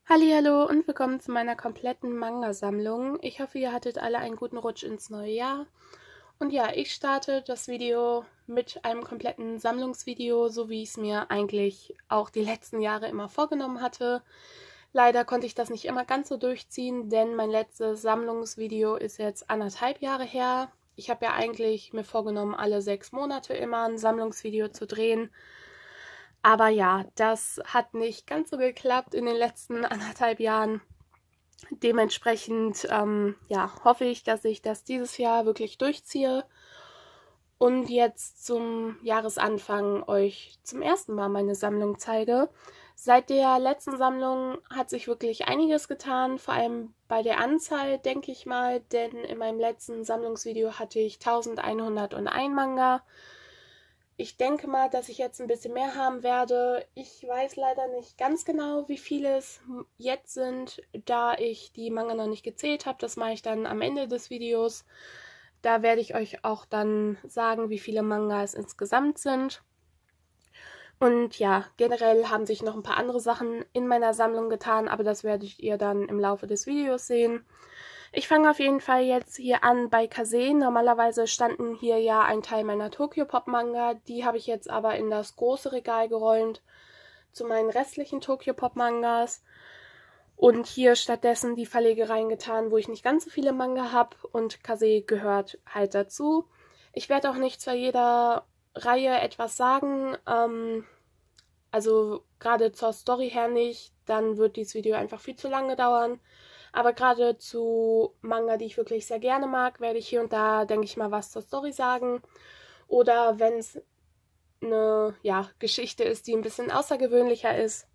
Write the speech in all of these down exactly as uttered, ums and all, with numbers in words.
Hallihallo und willkommen zu meiner kompletten Manga-Sammlung. Ich hoffe, ihr hattet alle einen guten Rutsch ins neue Jahr. Und ja, ich starte das Video mit einem kompletten Sammlungsvideo, so wie ich es mir eigentlich auch die letzten Jahre immer vorgenommen hatte. Leider konnte ich das nicht immer ganz so durchziehen, denn mein letztes Sammlungsvideo ist jetzt anderthalb Jahre her. Ich habe ja eigentlich mir vorgenommen, alle sechs Monate immer ein Sammlungsvideo zu drehen. Aber ja, das hat nicht ganz so geklappt in den letzten anderthalb Jahren. Dementsprechend ähm, ja, hoffe ich, dass ich das dieses Jahr wirklich durchziehe und jetzt zum Jahresanfang euch zum ersten Mal meine Sammlung zeige. Seit der letzten Sammlung hat sich wirklich einiges getan, vor allem bei der Anzahl, denke ich mal, denn in meinem letzten Sammlungsvideo hatte ich elfhunderteins Manga. Ich denke mal, dass ich jetzt ein bisschen mehr haben werde. Ich weiß leider nicht ganz genau, wie viele es jetzt sind, da ich die Manga noch nicht gezählt habe. Das mache ich dann am Ende des Videos. Da werde ich euch auch dann sagen, wie viele Manga es insgesamt sind. Und ja, generell haben sich noch ein paar andere Sachen in meiner Sammlung getan, aber das werdet ihr dann im Laufe des Videos sehen. Ich fange auf jeden Fall jetzt hier an bei Kase. Normalerweise standen hier ja ein Teil meiner Tokyopop-Manga. Die habe ich jetzt aber in das große Regal geräumt zu meinen restlichen Tokyopop-Mangas. Und hier stattdessen die Verlegereien getan, wo ich nicht ganz so viele Manga habe. Und Kase gehört halt dazu. Ich werde auch nicht zu jeder Reihe etwas sagen. Ähm, also gerade zur Story her nicht. Dann wird dieses Video einfach viel zu lange dauern. Aber gerade zu Manga, die ich wirklich sehr gerne mag, werde ich hier und da, denke ich mal, was zur Story sagen. Oder wenn es eine ja, Geschichte ist, die ein bisschen außergewöhnlicher ist.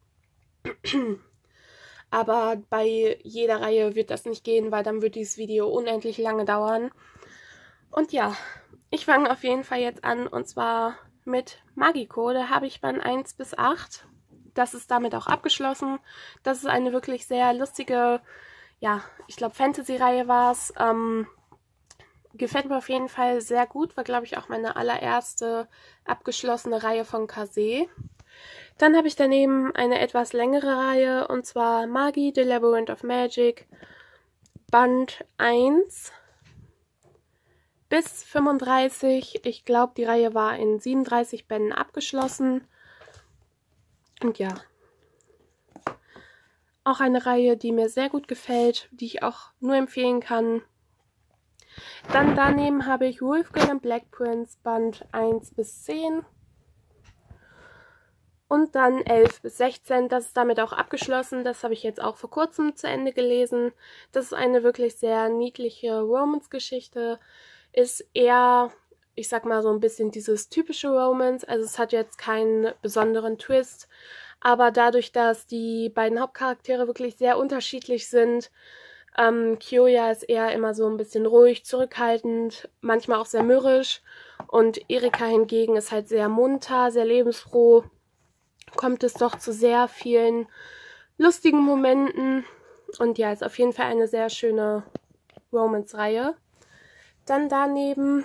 Aber bei jeder Reihe wird das nicht gehen, weil dann wird dieses Video unendlich lange dauern. Und ja, ich fange auf jeden Fall jetzt an, und zwar mit Magiko. Da habe ich Band eins bis acht. Das ist damit auch abgeschlossen. Das ist eine wirklich sehr lustige, ja, ich glaube Fantasy-Reihe war es. Ähm, gefällt mir auf jeden Fall sehr gut. War, glaube ich, auch meine allererste abgeschlossene Reihe von Kase. Dann habe ich daneben eine etwas längere Reihe, und zwar Magi, The Labyrinth of Magic, Band eins bis fünfunddreißig. Ich glaube, die Reihe war in siebenunddreißig Bänden abgeschlossen. Und ja, auch eine Reihe, die mir sehr gut gefällt, die ich auch nur empfehlen kann. Dann daneben habe ich Wolfgirl and Black Prince Band eins bis zehn. Und dann elf bis sechzehn, das ist damit auch abgeschlossen. Das habe ich jetzt auch vor kurzem zu Ende gelesen. Das ist eine wirklich sehr niedliche Romance-Geschichte. Ist eher, ich sag mal, so ein bisschen dieses typische Romance. Also es hat jetzt keinen besonderen Twist. Aber dadurch, dass die beiden Hauptcharaktere wirklich sehr unterschiedlich sind, ähm, Kyoya ist eher immer so ein bisschen ruhig, zurückhaltend, manchmal auch sehr mürrisch. Und Erika hingegen ist halt sehr munter, sehr lebensfroh. Kommt es doch zu sehr vielen lustigen Momenten. Und ja, ist auf jeden Fall eine sehr schöne Romance-Reihe. Dann daneben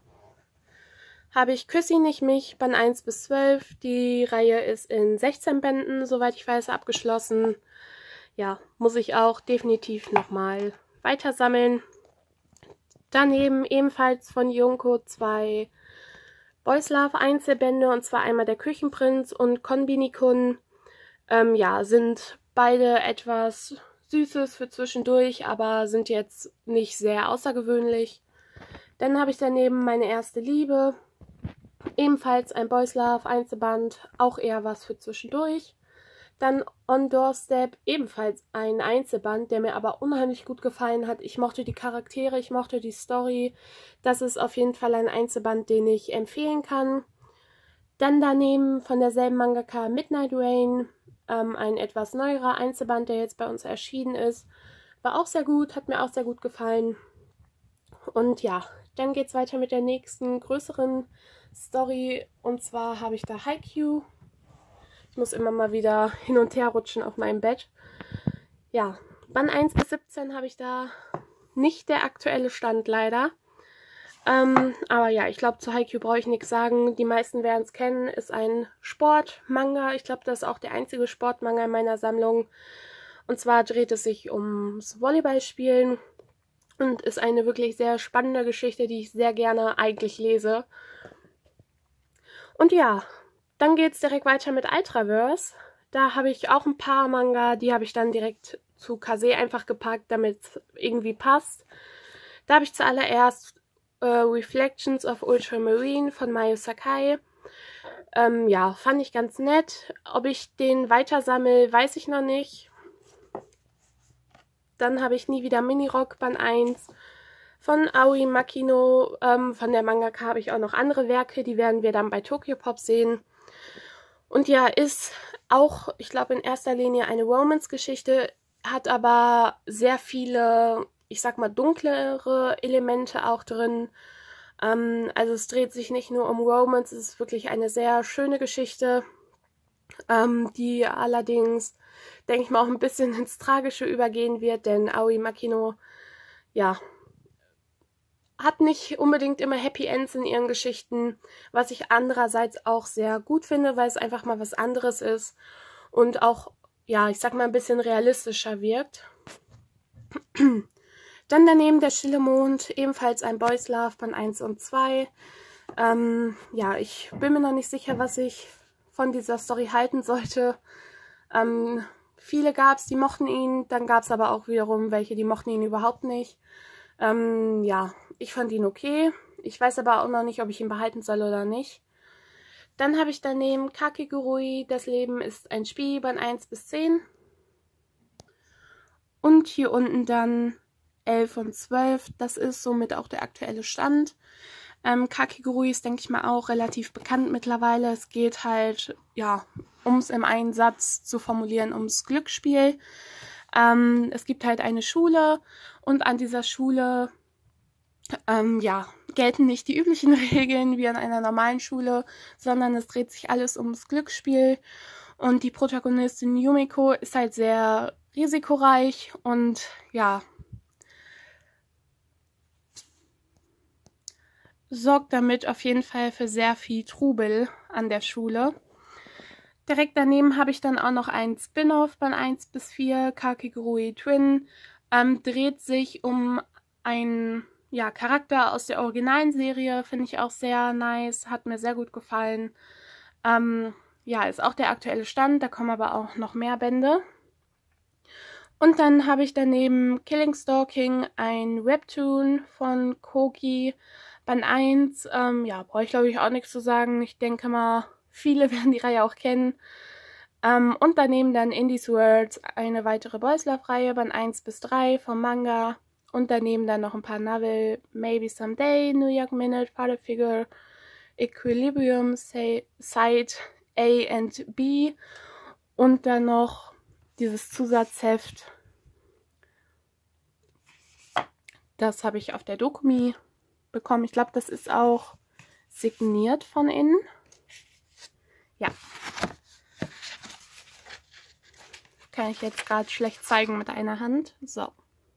habe ich Küss ihn nicht mich, Band eins bis zwölf. Die Reihe ist in sechzehn Bänden, soweit ich weiß, abgeschlossen. Ja, muss ich auch definitiv nochmal weiter sammeln. Daneben ebenfalls von Junko zwei Boys Love Einzelbände, und zwar einmal der Küchenprinz und Konbini-kun. Ähm, ja, sind beide etwas Süßes für zwischendurch, aber sind jetzt nicht sehr außergewöhnlich. Dann habe ich daneben Meine erste Liebe. Ebenfalls ein Boys Love Einzelband, auch eher was für zwischendurch. Dann On Doorstep, ebenfalls ein Einzelband, der mir aber unheimlich gut gefallen hat. Ich mochte die Charaktere, ich mochte die Story. Das ist auf jeden Fall ein Einzelband, den ich empfehlen kann. Dann daneben von derselben Mangaka Midnight Rain, ähm, ein etwas neuerer Einzelband, der jetzt bei uns erschienen ist. War auch sehr gut, hat mir auch sehr gut gefallen. Und ja, dann geht es weiter mit der nächsten größeren Story, und zwar habe ich da Haikyuu. Ich muss immer mal wieder hin und her rutschen auf meinem Bett. Ja, Band eins bis siebzehn habe ich da, nicht der aktuelle Stand leider. Ähm, aber ja, ich glaube, zu Haikyuu brauche ich nichts sagen. Die meisten werden es kennen, ist ein Sportmanga. Ich glaube, das ist auch der einzige Sportmanga in meiner Sammlung. Und zwar dreht es sich ums Volleyballspielen und ist eine wirklich sehr spannende Geschichte, die ich sehr gerne eigentlich lese. Und ja, dann geht es direkt weiter mit Ultraverse. Da habe ich auch ein paar Manga, die habe ich dann direkt zu Kase einfach gepackt, damit es irgendwie passt. Da habe ich zuallererst äh, Reflections of Ultramarine von Mayo Sakai. Ähm, ja, fand ich ganz nett. Ob ich den weitersammle, weiß ich noch nicht. Dann habe ich Nie wieder Minirock Band eins von Aoi Makino. Ähm, von der Mangaka habe ich auch noch andere Werke, die werden wir dann bei Tokyopop sehen. Und ja, ist auch, ich glaube, in erster Linie eine Romance-Geschichte, hat aber sehr viele, ich sag mal, dunklere Elemente auch drin. Ähm, also es dreht sich nicht nur um Romance, es ist wirklich eine sehr schöne Geschichte, ähm, die allerdings, denke ich mal, auch ein bisschen ins Tragische übergehen wird, denn Aoi Makino, ja, hat nicht unbedingt immer Happy Ends in ihren Geschichten, was ich andererseits auch sehr gut finde, weil es einfach mal was anderes ist und auch, ja, ich sag mal, ein bisschen realistischer wirkt. Dann daneben Der stille Mond, ebenfalls ein Boys Love, Band eins und zwei. Ähm, ja, ich bin mir noch nicht sicher, was ich von dieser Story halten sollte. Ähm, viele gab es, die mochten ihn, dann gab es aber auch wiederum welche, die mochten ihn überhaupt nicht. Ähm, ja, ich fand ihn okay. Ich weiß aber auch noch nicht, ob ich ihn behalten soll oder nicht. Dann habe ich daneben Kakegurui, Das Leben ist ein Spiel, Band eins bis zehn. Und hier unten dann elf und zwölf. Das ist somit auch der aktuelle Stand. Ähm, Kakegurui ist, denke ich mal, auch relativ bekannt mittlerweile. Es geht halt, ja, um es im einen Satz zu formulieren, ums Glücksspiel. Ähm, es gibt halt eine Schule und an dieser Schule ähm, ja, gelten nicht die üblichen Regeln wie an einer normalen Schule, sondern es dreht sich alles ums Glücksspiel. Und die Protagonistin Yumiko ist halt sehr risikoreich und ja, sorgt damit auf jeden Fall für sehr viel Trubel an der Schule. Direkt daneben habe ich dann auch noch einen Spin-off, Band eins bis vier, Kakegurui Twin. Ähm, dreht sich um einen ja, Charakter aus der originalen Serie, finde ich auch sehr nice, hat mir sehr gut gefallen. Ähm, ja, ist auch der aktuelle Stand, da kommen aber auch noch mehr Bände. Und dann habe ich daneben Killing Stalking, ein Webtoon von Koki, Band eins. Ähm, ja, brauche ich glaube ich auch nichts zu sagen. Ich denke mal, viele werden die Reihe auch kennen. Ähm, und daneben dann Indies World, eine weitere Boys Love Reihe, Band eins bis drei vom Manga. Und daneben dann noch ein paar Novel, Maybe Someday, New York Minute, Father Figure, Equilibrium, Say, Side A and B. Und dann noch dieses Zusatzheft. Das habe ich auf der Dokumi bekommen. Ich glaube, das ist auch signiert von innen. Ja. Kann ich jetzt gerade schlecht zeigen mit einer Hand. So.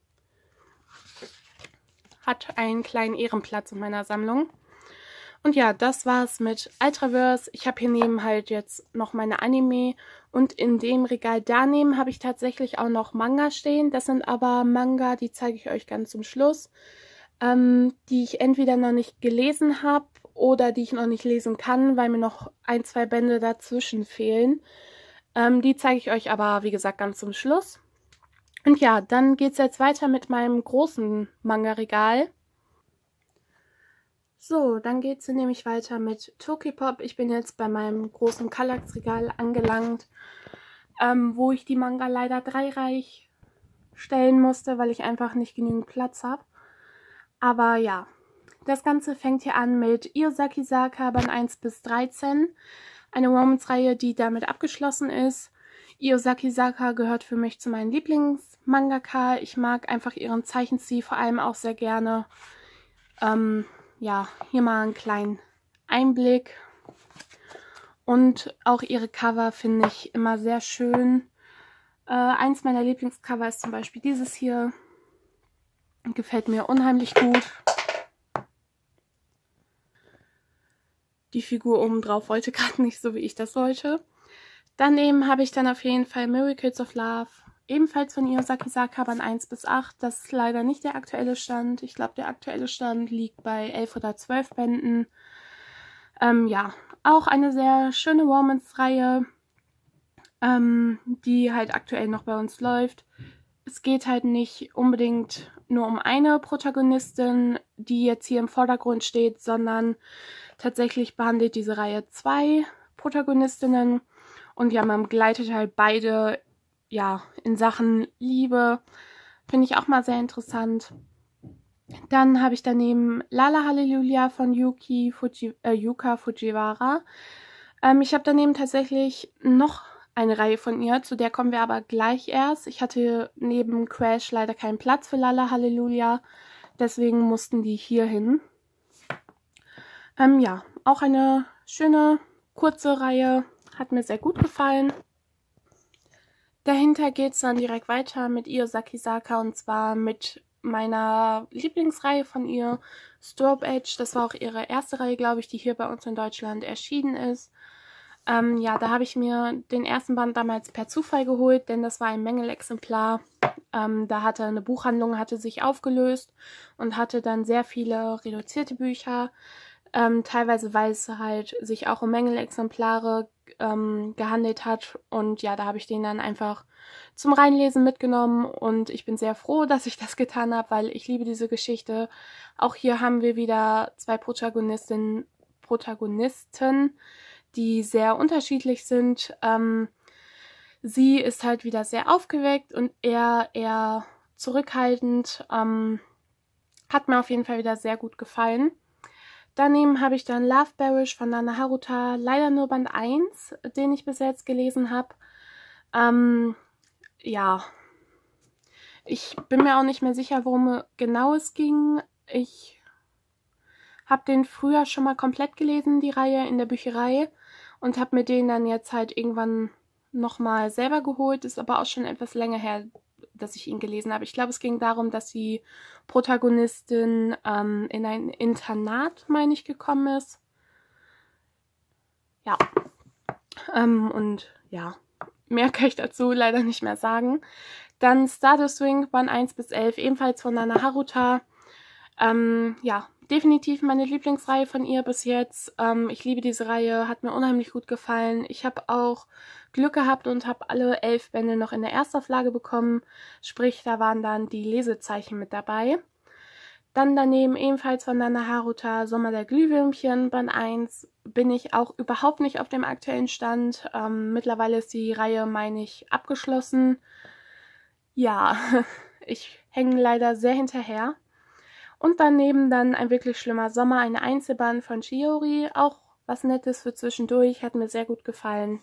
Hat einen kleinen Ehrenplatz in meiner Sammlung. Und ja, das war's mit Ultraverse. Ich habe hier neben halt jetzt noch meine Anime und in dem Regal daneben habe ich tatsächlich auch noch Manga stehen. Das sind aber Manga, die zeige ich euch ganz zum Schluss, ähm, die ich entweder noch nicht gelesen habe oder die ich noch nicht lesen kann, weil mir noch ein, zwei Bände dazwischen fehlen. Ähm, die zeige ich euch aber, wie gesagt, ganz zum Schluss. Und ja, dann geht es jetzt weiter mit meinem großen Manga-Regal. So, dann geht es nämlich weiter mit Tokyopop. Ich bin jetzt bei meinem großen Kallax-Regal angelangt, ähm, wo ich die Manga leider dreireich stellen musste, weil ich einfach nicht genügend Platz habe. Aber ja, das Ganze fängt hier an mit Iosaki Saka Band eins bis dreizehn. Eine Romance-Reihe, die damit abgeschlossen ist. Iosaki Saka gehört für mich zu meinen Lieblings-Mangaka. Ich mag einfach ihren Zeichenstil vor allem auch sehr gerne. Ähm, ja, hier mal einen kleinen Einblick. Und auch ihre Cover finde ich immer sehr schön. Äh, eins meiner Lieblingscover ist zum Beispiel dieses hier. Gefällt mir unheimlich gut. Die Figur oben drauf wollte gerade nicht so, wie ich das wollte. Daneben habe ich dann auf jeden Fall Miracles of Love ebenfalls von Io Sakisaka, Band eins bis acht. Das ist leider nicht der aktuelle Stand. Ich glaube, der aktuelle Stand liegt bei elf oder zwölf Bänden. Ähm, ja, auch eine sehr schöne Romance-Reihe, ähm, die halt aktuell noch bei uns läuft. Es geht halt nicht unbedingt nur um eine Protagonistin, die jetzt hier im Vordergrund steht, sondern tatsächlich behandelt diese Reihe zwei Protagonistinnen. Und ja, man begleitet halt beide ja, in Sachen Liebe. Finde ich auch mal sehr interessant. Dann habe ich daneben Lala Halleluja von Yuki Fuji, äh, Yuka Fujiwara. Ähm, ich habe daneben tatsächlich noch eine Reihe von ihr, zu der kommen wir aber gleich erst. Ich hatte neben Crash leider keinen Platz für Lala Halleluja, deswegen mussten die hier hin. Ähm, ja, auch eine schöne, kurze Reihe, hat mir sehr gut gefallen. Dahinter geht es dann direkt weiter mit Io Sakisaka und zwar mit meiner Lieblingsreihe von ihr, Strobe Edge. Das war auch ihre erste Reihe, glaube ich, die hier bei uns in Deutschland erschienen ist. Ähm, ja, da habe ich mir den ersten Band damals per Zufall geholt, denn das war ein Mängelexemplar. Ähm, da hatte eine Buchhandlung hatte sich aufgelöst und hatte dann sehr viele reduzierte Bücher. Ähm, teilweise, weil es halt sich auch um Mängelexemplare ähm, gehandelt hat. Und ja, da habe ich den dann einfach zum Reinlesen mitgenommen. Und ich bin sehr froh, dass ich das getan habe, weil ich liebe diese Geschichte. Auch hier haben wir wieder zwei Protagonistinnen, Protagonisten, die sehr unterschiedlich sind. Ähm, sie ist halt wieder sehr aufgeweckt und er eher zurückhaltend. Ähm, hat mir auf jeden Fall wieder sehr gut gefallen. Daneben habe ich dann Love Barish von Nana Haruta, leider nur Band eins, den ich bis jetzt gelesen habe. Ähm, ja, ich bin mir auch nicht mehr sicher, worum genau es ging. Ich habe den früher schon mal komplett gelesen, die Reihe, in der Bücherei. Und habe mir den dann jetzt halt irgendwann nochmal selber geholt. Ist aber auch schon etwas länger her, dass ich ihn gelesen habe. Ich glaube, es ging darum, dass die Protagonistin ähm, in ein Internat, meine ich, gekommen ist. Ja. Ähm, und ja, mehr kann ich dazu leider nicht mehr sagen. Dann Stardust Swing, Band eins bis elf, ebenfalls von Nana Haruta. Ähm, ja, definitiv meine Lieblingsreihe von ihr bis jetzt. Ähm, ich liebe diese Reihe, hat mir unheimlich gut gefallen. Ich habe auch Glück gehabt und habe alle elf Bände noch in der Erstauflage bekommen. Sprich, da waren dann die Lesezeichen mit dabei. Dann daneben ebenfalls von Nana Haruta, Sommer der Glühwürmchen, Band eins. Bin ich auch überhaupt nicht auf dem aktuellen Stand. Ähm, mittlerweile ist die Reihe, meine ich, abgeschlossen. Ja, ich hänge leider sehr hinterher. Und daneben dann Ein wirklich schlimmer Sommer, eine Einzelband von Shiori. Auch was Nettes für zwischendurch, hat mir sehr gut gefallen.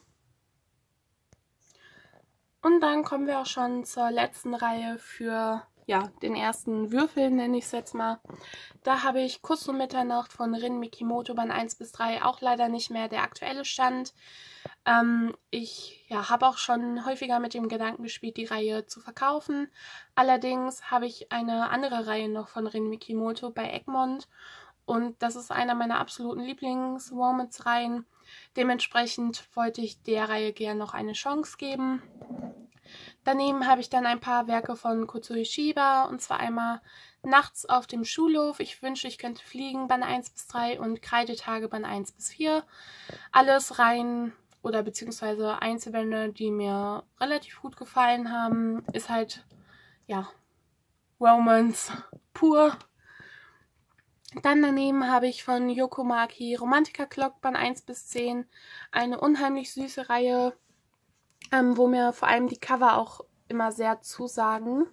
Und dann kommen wir auch schon zur letzten Reihe für ja, den ersten Würfel, nenne ich es jetzt mal. Da habe ich Kuss um Mitternacht von Rin Mikimoto, Band eins bis drei, auch leider nicht mehr der aktuelle Stand. Ähm, ich ja, habe auch schon häufiger mit dem Gedanken gespielt, die Reihe zu verkaufen. Allerdings habe ich eine andere Reihe noch von Rin Mikimoto bei Egmont und das ist einer meiner absoluten Lieblings-Romance-Reihen. Dementsprechend wollte ich der Reihe gerne noch eine Chance geben. Daneben habe ich dann ein paar Werke von Kuzui Shiba, und zwar einmal Nachts auf dem Schulhof, Ich wünsche, ich könnte fliegen, Band eins bis drei und Kreidetage, Band eins bis vier. Alles Reihen oder beziehungsweise Einzelbände, die mir relativ gut gefallen haben. Ist halt, ja, Romance pur. Dann daneben habe ich von Yoko Maki Romantica Clock, Band eins bis zehn. Eine unheimlich süße Reihe, ähm, wo mir vor allem die Cover auch immer sehr zusagen.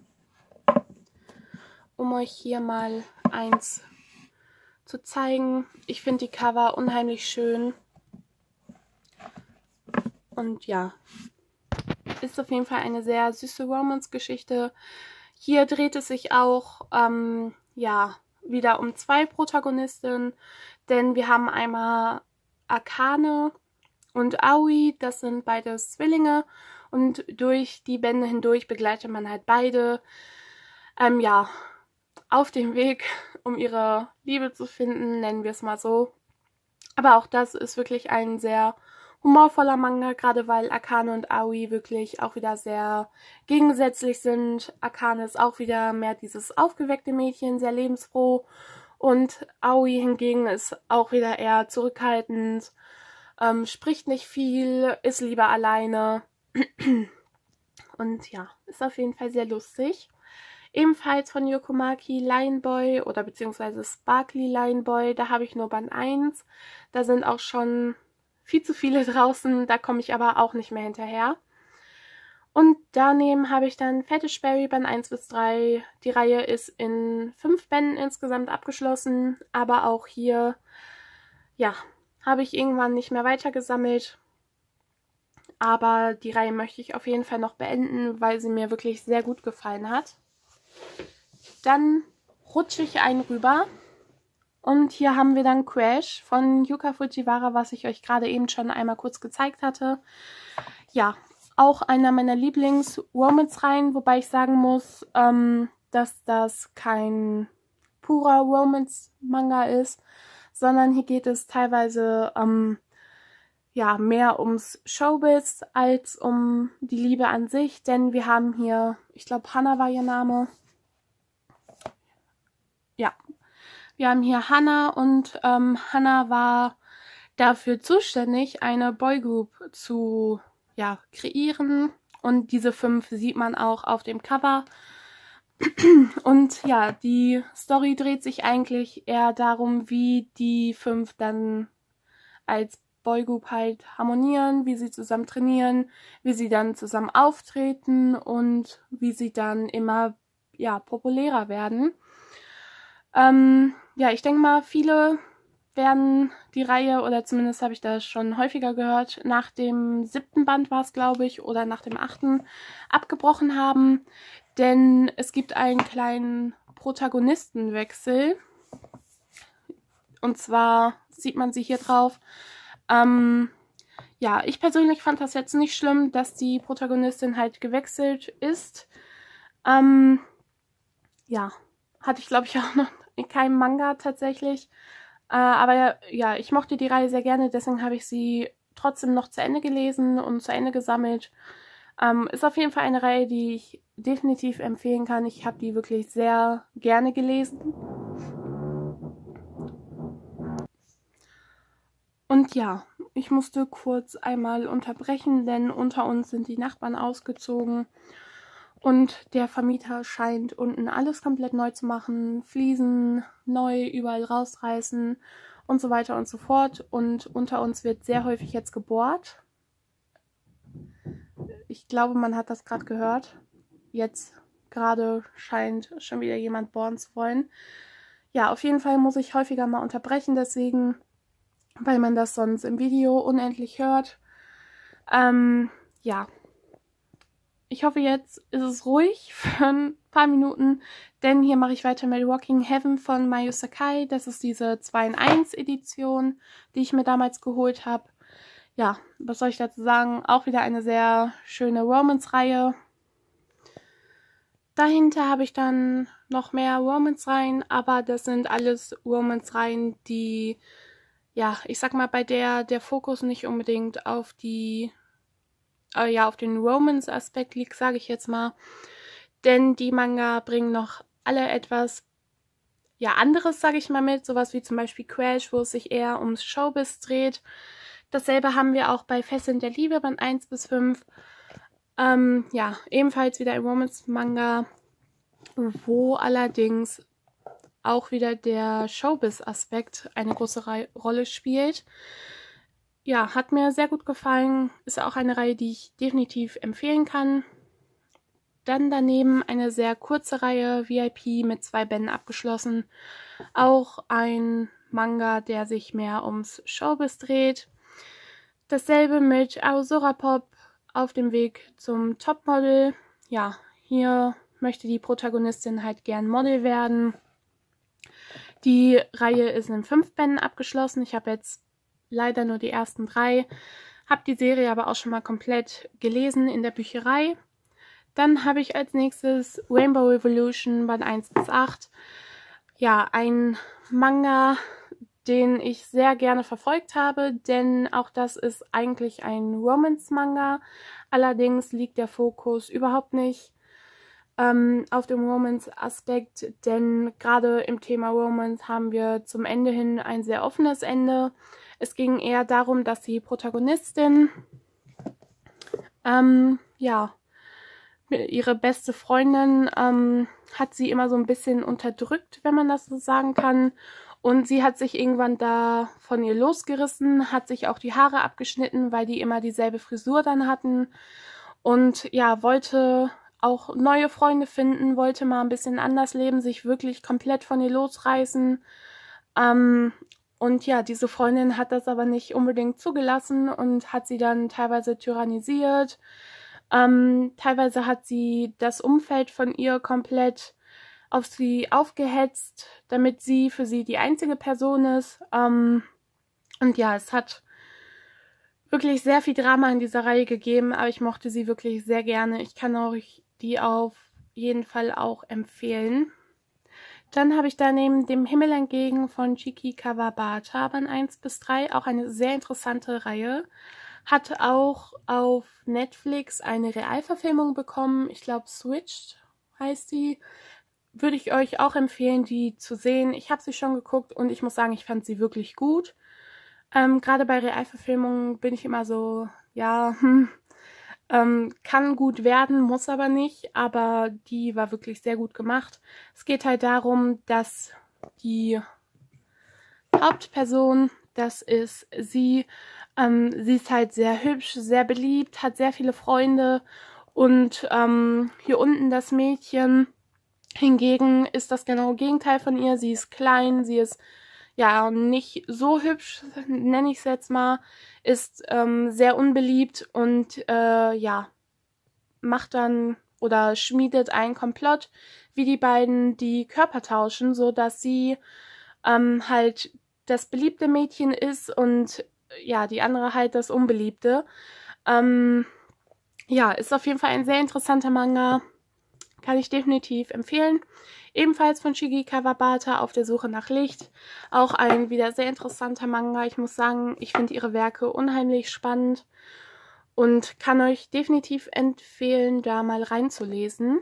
Um euch hier mal eins zu zeigen. Ich finde die Cover unheimlich schön. Und ja, ist auf jeden Fall eine sehr süße Romance-Geschichte. Hier dreht es sich auch, ähm, ja, wieder um zwei Protagonistinnen, denn wir haben einmal Akane und Aoi, das sind beides Zwillinge und durch die Bände hindurch begleitet man halt beide, ähm, ja, auf dem Weg, um ihre Liebe zu finden, nennen wir es mal so. Aber auch das ist wirklich ein sehr humorvoller Manga, gerade weil Akane und Aoi wirklich auch wieder sehr gegensätzlich sind. Akane ist auch wieder mehr dieses aufgeweckte Mädchen, sehr lebensfroh. Und Aoi hingegen ist auch wieder eher zurückhaltend, ähm, spricht nicht viel, ist lieber alleine. Und ja, ist auf jeden Fall sehr lustig. Ebenfalls von Yokomaki Lion Boy oder beziehungsweise Sparkly Lion Boy, da habe ich nur Band eins. Da sind auch schon viel zu viele draußen, da komme ich aber auch nicht mehr hinterher. Und daneben habe ich dann Fetish Berry Band eins bis drei. Die Reihe ist in fünf Bänden insgesamt abgeschlossen, aber auch hier, ja, habe ich irgendwann nicht mehr weitergesammelt. Aber die Reihe möchte ich auf jeden Fall noch beenden, weil sie mir wirklich sehr gut gefallen hat. Dann rutsche ich einen rüber. Und hier haben wir dann Crash von Yuka Fujiwara, was ich euch gerade eben schon einmal kurz gezeigt hatte. Ja, auch einer meiner Lieblings-Romance-Reihen, wobei ich sagen muss, ähm, dass das kein purer Romance-Manga ist, sondern hier geht es teilweise ähm, ja, mehr ums Showbiz als um die Liebe an sich, denn wir haben hier, ich glaube Hana war ihr Name, ja, wir haben hier Hana und ähm, Hana war dafür zuständig, eine Boygroup zu ja, kreieren und diese fünf sieht man auch auf dem Cover. Und ja, die Story dreht sich eigentlich eher darum, wie die fünf dann als Boygroup halt harmonieren, wie sie zusammen trainieren, wie sie dann zusammen auftreten und wie sie dann immer ja, populärer werden. Ähm, ja, ich denke mal, viele werden die Reihe, oder zumindest habe ich das schon häufiger gehört, nach dem siebten Band war es, glaube ich, oder nach dem achten abgebrochen haben, denn es gibt einen kleinen Protagonistenwechsel. Und zwar sieht man sie hier drauf. Ähm, ja, ich persönlich fand das jetzt nicht schlimm, dass die Protagonistin halt gewechselt ist. Ähm, ja, hatte ich glaube ich auch noch in keinem Manga tatsächlich. Äh, aber ja, ich mochte die Reihe sehr gerne, deswegen habe ich sie trotzdem noch zu Ende gelesen und zu Ende gesammelt. Ähm, ist auf jeden Fall eine Reihe, die ich definitiv empfehlen kann. Ich habe die wirklich sehr gerne gelesen. Und ja, ich musste kurz einmal unterbrechen, denn unter uns sind die Nachbarn ausgezogen. Und der Vermieter scheint unten alles komplett neu zu machen, Fliesen neu überall rausreißen und so weiter und so fort. Und unter uns wird sehr häufig jetzt gebohrt. Ich glaube, man hat das gerade gehört. Jetzt gerade scheint schon wieder jemand bohren zu wollen. Ja, auf jeden Fall muss ich häufiger mal unterbrechen, deswegen, weil man das sonst im Video unendlich hört. Ähm, ja. Ich hoffe, jetzt ist es ruhig für ein paar Minuten, denn hier mache ich weiter mit Walking Heaven von Mayu Sakai. Das ist diese zwei in eins Edition, die ich mir damals geholt habe. Ja, was soll ich dazu sagen? Auch wieder eine sehr schöne Romance-Reihe. Dahinter habe ich dann noch mehr Romance-Reihen, aber das sind alles Romance-Reihen, die, ja, ich sag mal, bei der der Fokus nicht unbedingt auf die Äh, ja, auf den Romance-Aspekt liegt, sage ich jetzt mal. Denn die Manga bringen noch alle etwas ja, anderes, sage ich mal, mit. Sowas wie zum Beispiel Crash, wo es sich eher ums Showbiz dreht. Dasselbe haben wir auch bei Fesseln der Liebe, Band eins bis fünf. Ähm, ja, ebenfalls wieder ein Romance-Manga, wo allerdings auch wieder der Showbiz-Aspekt eine große Re- Rolle spielt. Ja, hat mir sehr gut gefallen. Ist auch eine Reihe, die ich definitiv empfehlen kann. Dann daneben eine sehr kurze Reihe, V I P, mit zwei Bänden abgeschlossen. Auch ein Manga, der sich mehr ums Showbiz dreht. Dasselbe mit Aozora Pop auf dem Weg zum Topmodel. Ja, hier möchte die Protagonistin halt gern Model werden. Die Reihe ist in fünf Bänden abgeschlossen. Ich habe jetzt leider nur die ersten drei. Habe die Serie aber auch schon mal komplett gelesen in der Bücherei. Dann habe ich als nächstes Rainbow Revolution Band eins bis acht. Ja, ein Manga, den ich sehr gerne verfolgt habe, denn auch das ist eigentlich ein Romance-Manga. Allerdings liegt der Fokus überhaupt nicht ähm, auf dem Romance-Aspekt, denn gerade im Thema Romance haben wir zum Ende hin ein sehr offenes Ende. Es ging eher darum, dass die Protagonistin ähm, ja, ihre beste Freundin ähm, hat sie immer so ein bisschen unterdrückt, wenn man das so sagen kann. Und sie hat sich irgendwann da von ihr losgerissen, hat sich auch die Haare abgeschnitten, weil die immer dieselbe Frisur dann hatten. Und ja, wollte auch neue Freunde finden, wollte mal ein bisschen anders leben, sich wirklich komplett von ihr losreißen. Ähm, und ja, diese Freundin hat das aber nicht unbedingt zugelassen und hat sie dann teilweise tyrannisiert. Ähm, teilweise hat sie das Umfeld von ihr komplett auf sie aufgehetzt, damit sie für sie die einzige Person ist. Ähm, und ja, es hat wirklich sehr viel Drama in dieser Reihe gegeben, aber ich mochte sie wirklich sehr gerne. Ich kann euch die auf jeden Fall auch empfehlen. Dann habe ich da neben Dem Himmel entgegen von Chiki Kawabata, Band eins bis drei, auch eine sehr interessante Reihe. Hat auch auf Netflix eine Realverfilmung bekommen. Ich glaube, Switched heißt die. Würde ich euch auch empfehlen, die zu sehen. Ich habe sie schon geguckt und ich muss sagen, ich fand sie wirklich gut. Ähm, gerade bei Realverfilmungen bin ich immer so, ja, hm, ähm, kann gut werden, muss aber nicht. Aber die war wirklich sehr gut gemacht. Es geht halt darum, dass die Hauptperson, das ist sie, ähm, sie ist halt sehr hübsch, sehr beliebt, hat sehr viele Freunde und ähm, hier unten das Mädchen hingegen ist das genaue Gegenteil von ihr. Sie ist klein, sie ist ja nicht so hübsch, nenne ich es jetzt mal, ist ähm, sehr unbeliebt und äh, ja, macht dann oder schmiedet einen Komplott, wie die beiden die Körper tauschen, so dass sie ähm, halt das beliebte Mädchen ist und ja, die andere halt das Unbeliebte. Ähm, ja, ist auf jeden Fall ein sehr interessanter Manga. Kann ich definitiv empfehlen. Ebenfalls von Chiki Kawabata, Auf der Suche nach Licht. Auch ein wieder sehr interessanter Manga. Ich muss sagen, ich finde ihre Werke unheimlich spannend und kann euch definitiv empfehlen, da mal reinzulesen.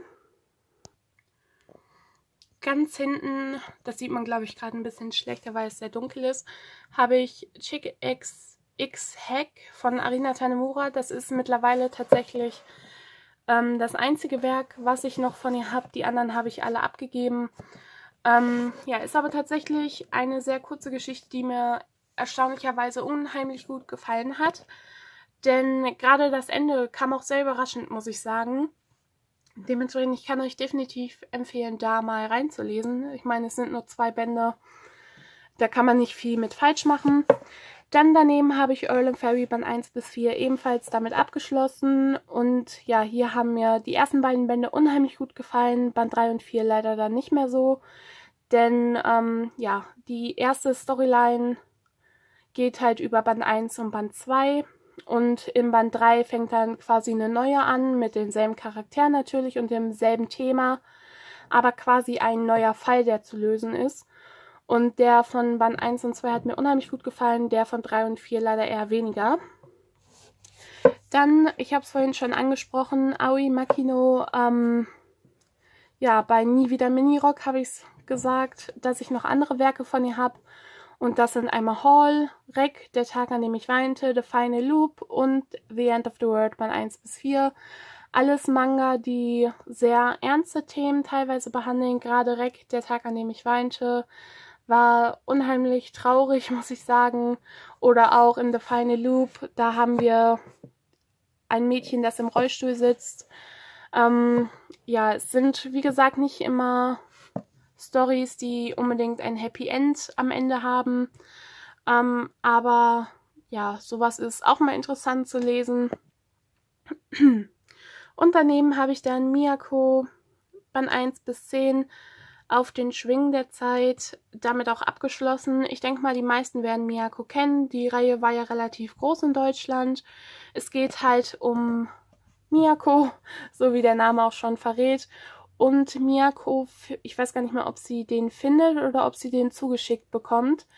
Ganz hinten, das sieht man glaube ich gerade ein bisschen schlechter, weil es sehr dunkel ist, habe ich Chick X X Hack von Arina Tanemura. Das ist mittlerweile tatsächlich ähm, das einzige Werk, was ich noch von ihr habe. Die anderen habe ich alle abgegeben. Ähm, ja, ist aber tatsächlich eine sehr kurze Geschichte, die mir erstaunlicherweise unheimlich gut gefallen hat. Denn gerade das Ende kam auch sehr überraschend, muss ich sagen. Dementsprechend, ich kann euch definitiv empfehlen, da mal reinzulesen. Ich meine, es sind nur zwei Bände. Da kann man nicht viel mit falsch machen. Dann daneben habe ich Earl and Fairy Band eins bis vier ebenfalls damit abgeschlossen. Und ja, hier haben mir die ersten beiden Bände unheimlich gut gefallen. Band drei und vier leider dann nicht mehr so. Denn ähm, ja, die erste Storyline geht halt über Band eins und Band zwei. Und im Band drei fängt dann quasi eine neue an, mit denselben Charakteren natürlich und demselben Thema, aber quasi ein neuer Fall, der zu lösen ist. Und der von Band eins und zwei hat mir unheimlich gut gefallen, der von drei und vier leider eher weniger. Dann, ich habe es vorhin schon angesprochen, Aoi Makino, ähm, ja, bei Nie wieder Minirock habe ich es gesagt, dass ich noch andere Werke von ihr habe. Und das sind einmal Hall, Rec, Der Tag, an dem ich weinte, The Final Loop und The End of the World, Band eins bis vier. Alles Manga, die sehr ernste Themen teilweise behandeln. Gerade Rec, Der Tag, an dem ich weinte, war unheimlich traurig, muss ich sagen. Oder auch in The Final Loop, da haben wir ein Mädchen, das im Rollstuhl sitzt. Ähm, ja, es sind, wie gesagt, nicht immer Storys, die unbedingt ein Happy End am Ende haben. Ähm, aber ja, sowas ist auch mal interessant zu lesen. Und daneben habe ich dann Miyako Band eins bis zehn auf den Schwingen der Zeit damit auch abgeschlossen. Ich denke mal, die meisten werden Miyako kennen. Die Reihe war ja relativ groß in Deutschland. Es geht halt um Miyako, so wie der Name auch schon verrät. Und Miyako, ich weiß gar nicht mehr, ob sie den findet oder ob sie den zugeschickt bekommt.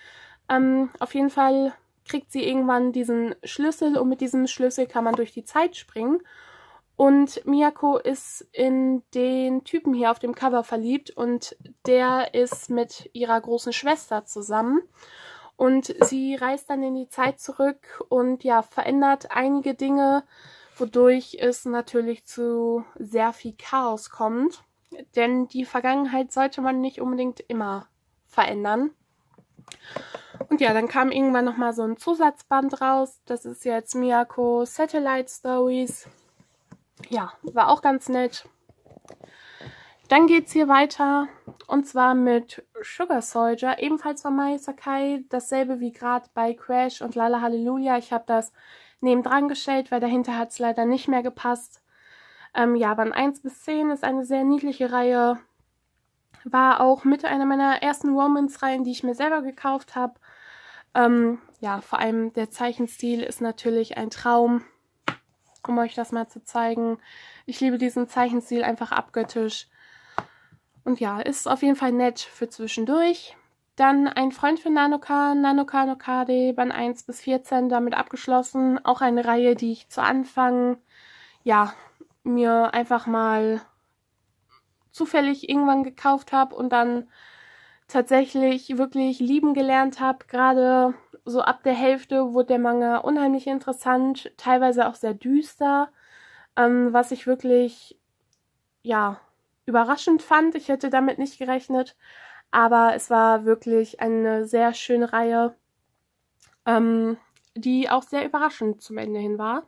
Ähm, auf jeden Fall kriegt sie irgendwann diesen Schlüssel und mit diesem Schlüssel kann man durch die Zeit springen. Und Miyako ist in den Typen hier auf dem Cover verliebt und der ist mit ihrer großen Schwester zusammen. Und sie reist dann in die Zeit zurück und ja, verändert einige Dinge, wodurch es natürlich zu sehr viel Chaos kommt. Denn die Vergangenheit sollte man nicht unbedingt immer verändern. Und ja, dann kam irgendwann nochmal so ein Zusatzband raus. Das ist jetzt Miyako Satellite Stories. Ja, war auch ganz nett. Dann geht's hier weiter und zwar mit Sugar Soldier, ebenfalls von Mai Sakai, dasselbe wie gerade bei Crash und Lala Hallelujah. Ich habe das nebendran gestellt, weil dahinter hat es leider nicht mehr gepasst. Ähm, ja, Band eins bis zehn ist eine sehr niedliche Reihe. War auch mit einer meiner ersten Romance-Reihen, die ich mir selber gekauft habe. Ähm, ja, vor allem der Zeichenstil ist natürlich ein Traum, um euch das mal zu zeigen. Ich liebe diesen Zeichenstil einfach abgöttisch. Und ja, ist auf jeden Fall nett für zwischendurch. Dann ein Freund für Nanoka, Nanoka no Kade, Band eins bis vierzehn, damit abgeschlossen. Auch eine Reihe, die ich zu Anfang, ja, mir einfach mal zufällig irgendwann gekauft habe und dann tatsächlich wirklich lieben gelernt habe. Gerade so ab der Hälfte wurde der Manga unheimlich interessant, teilweise auch sehr düster, ähm, was ich wirklich, ja, überraschend fand. Ich hätte damit nicht gerechnet, aber es war wirklich eine sehr schöne Reihe, ähm, die auch sehr überraschend zum Ende hin war.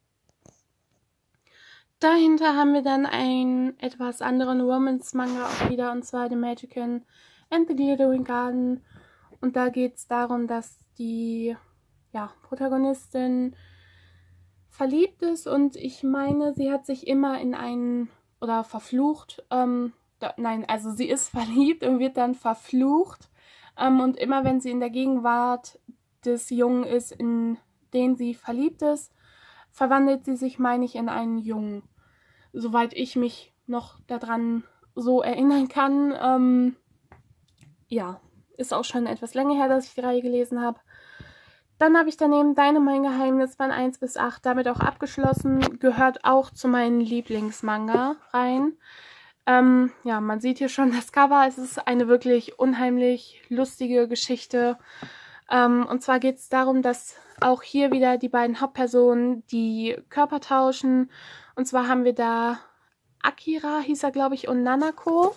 Dahinter haben wir dann einen etwas anderen Romance-Manga auch wieder, und zwar The Magican and the Glittering Garden. Und da geht es darum, dass die ja, Protagonistin verliebt ist und ich meine, sie hat sich immer in einen, oder verflucht, ähm, da, nein, also sie ist verliebt und wird dann verflucht. Ähm, und immer wenn sie in der Gegenwart des Jungen ist, in den sie verliebt ist, verwandelt sie sich, meine ich, in einen Jungen. Soweit ich mich noch daran so erinnern kann. Ähm, ja, ist auch schon etwas länger her, dass ich die Reihe gelesen habe. Dann habe ich daneben Deine mein Geheimnis, Band eins bis acht, damit auch abgeschlossen. Gehört auch zu meinen Lieblingsmanga rein. Ähm, ja, man sieht hier schon das Cover. Es ist eine wirklich unheimlich lustige Geschichte. Ähm, und zwar geht es darum, dass auch hier wieder die beiden Hauptpersonen die Körper tauschen. Und zwar haben wir da Akira, hieß er, glaube ich, und Nanako.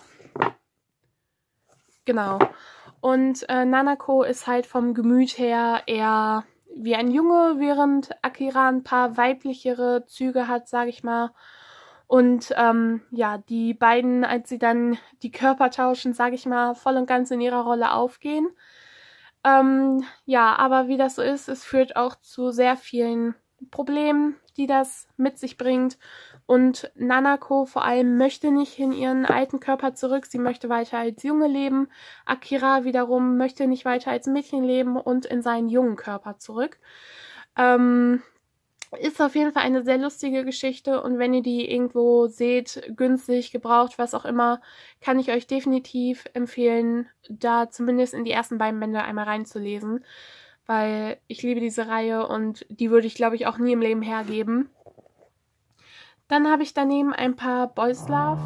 Genau. Und äh, Nanako ist halt vom Gemüt her eher wie ein Junge, während Akira ein paar weiblichere Züge hat, sage ich mal. Und ähm, ja, die beiden, als sie dann die Körper tauschen, sage ich mal, voll und ganz in ihrer Rolle aufgehen. Ähm, ja, aber wie das so ist, es führt auch zu sehr vielen Problemen, die das mit sich bringt. Und Nanako vor allem möchte nicht in ihren alten Körper zurück, sie möchte weiter als Junge leben. Akira wiederum möchte nicht weiter als Mädchen leben und in seinen jungen Körper zurück. Ähm, ist auf jeden Fall eine sehr lustige Geschichte und wenn ihr die irgendwo seht, günstig, gebraucht, was auch immer, kann ich euch definitiv empfehlen, da zumindest in die ersten beiden Bände einmal reinzulesen, weil ich liebe diese Reihe und die würde ich, glaube ich, auch nie im Leben hergeben. Dann habe ich daneben ein paar Boys Love.